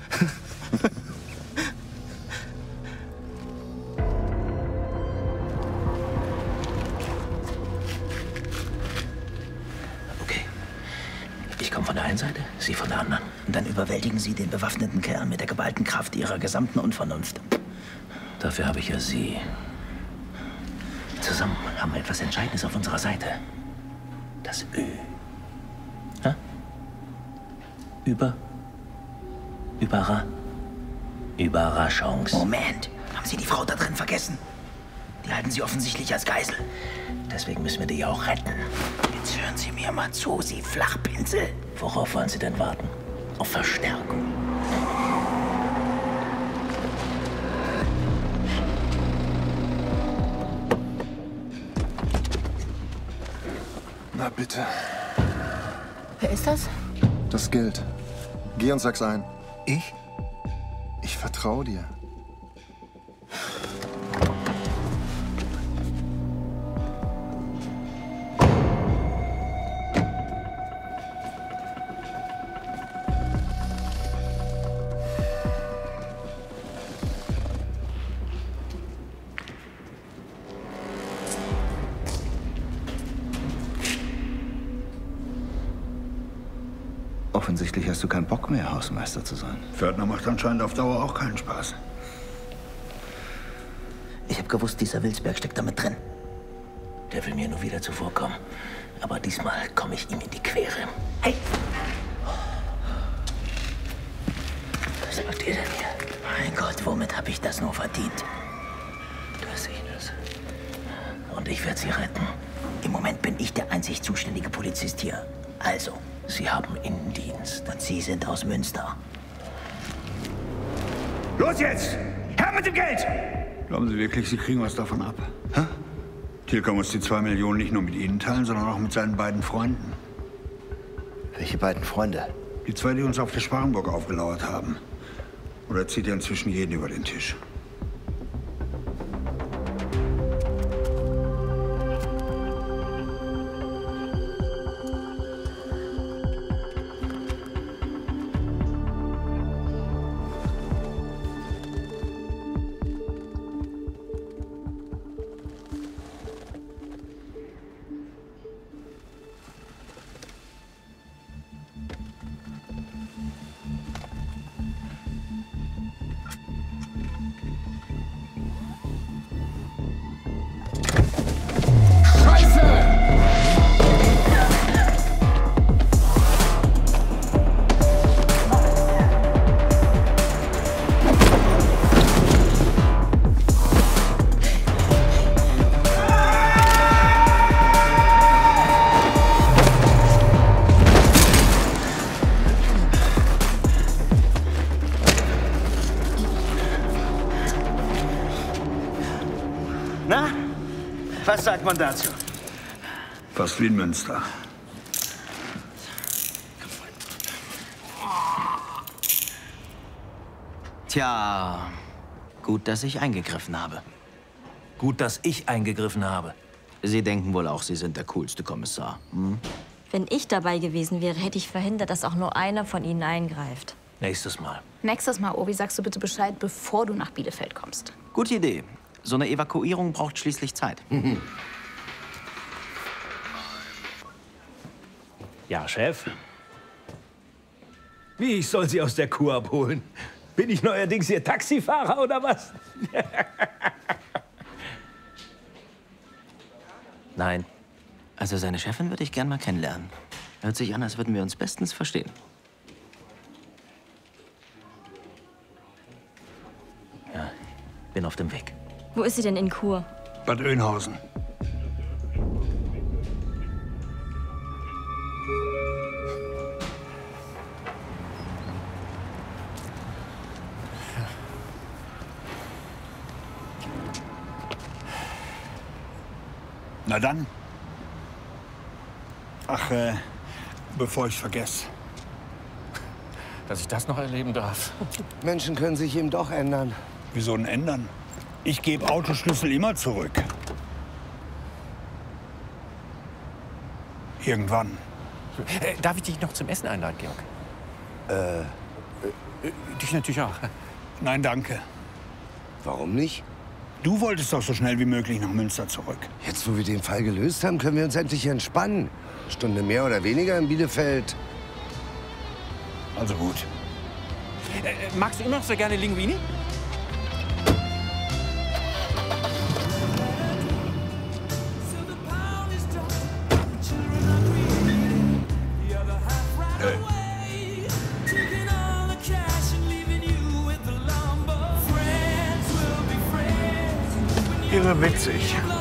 Okay. Ich komme von der einen Seite, Sie von der anderen. Und dann überwältigen Sie den bewaffneten Kerl mit der geballten Kraft Ihrer gesamten Unvernunft. Dafür habe ich ja Sie. Zusammen haben wir etwas Entscheidendes auf unserer Seite. Das Ö. Hä? Über. Überra. Überraschungs. Moment. Haben Sie die Frau da drin vergessen? Die halten Sie offensichtlich als Geisel. Deswegen müssen wir die auch retten. Jetzt hören Sie mir mal zu, Sie Flachpinsel. Worauf wollen Sie denn warten? Auf Verstärkung. Na bitte. Wer ist das? Das Geld. Geh und sag's ein. Ich? Ich vertraue dir. Offensichtlich hast du keinen Bock mehr, Hausmeister zu sein. Pförtner macht anscheinend auf Dauer auch keinen Spaß. Ich habe gewusst, dieser Wilsberg steckt da mit drin. Der will mir nur wieder zuvorkommen. Aber diesmal komme ich ihm in die Quere. Hey! Was macht ihr denn hier? Mein Gott, womit habe ich das nur verdient? Das sehe ich das. Und ich werde sie retten. Im Moment bin ich der einzig zuständige Polizist hier. Also, Sie haben Innendienst und Sie sind aus Münster. Los jetzt! Her mit dem Geld! Glauben Sie wirklich, Sie kriegen was davon ab? Hä? Tilker muss die zwei Millionen nicht nur mit Ihnen teilen, sondern auch mit seinen beiden Freunden. Welche beiden Freunde? Die zwei, die uns auf der Sparrenburg aufgelauert haben. Oder zieht er inzwischen jeden über den Tisch? Was sagt man dazu? Fast wie in Münster. Tja, gut, dass ich eingegriffen habe. Gut, dass ich eingegriffen habe. Sie denken wohl auch, Sie sind der coolste Kommissar. Hm? Wenn ich dabei gewesen wäre, hätte ich verhindert, dass auch nur einer von Ihnen eingreift. Nächstes Mal. Nächstes Mal, Obi, sagst du bitte Bescheid, bevor du nach Bielefeld kommst. Gute Idee. So eine Evakuierung braucht schließlich Zeit. Ja, Chef? Wie, ich soll Sie aus der Kuh abholen? Bin ich neuerdings Ihr Taxifahrer oder was? Nein. Also seine Chefin würde ich gern mal kennenlernen. Hört sich an, als würden wir uns bestens verstehen. Ja, bin auf dem Weg. Wo ist sie denn in Chur? Bad Oeynhausen. Na dann. Ach, äh, bevor ich vergesse. Dass ich das noch erleben darf. Menschen können sich eben doch ändern. Wieso denn ändern? Ich gebe Autoschlüssel immer zurück. Irgendwann. Äh, darf ich dich noch zum Essen einladen, Georg? Äh, äh, dich natürlich auch. Nein, danke. Warum nicht? Du wolltest doch so schnell wie möglich nach Münster zurück. Jetzt, wo wir den Fall gelöst haben, können wir uns endlich entspannen. Stunde mehr oder weniger in Bielefeld. Also gut. Äh, magst du immer noch so gerne Linguini? Irre witzig.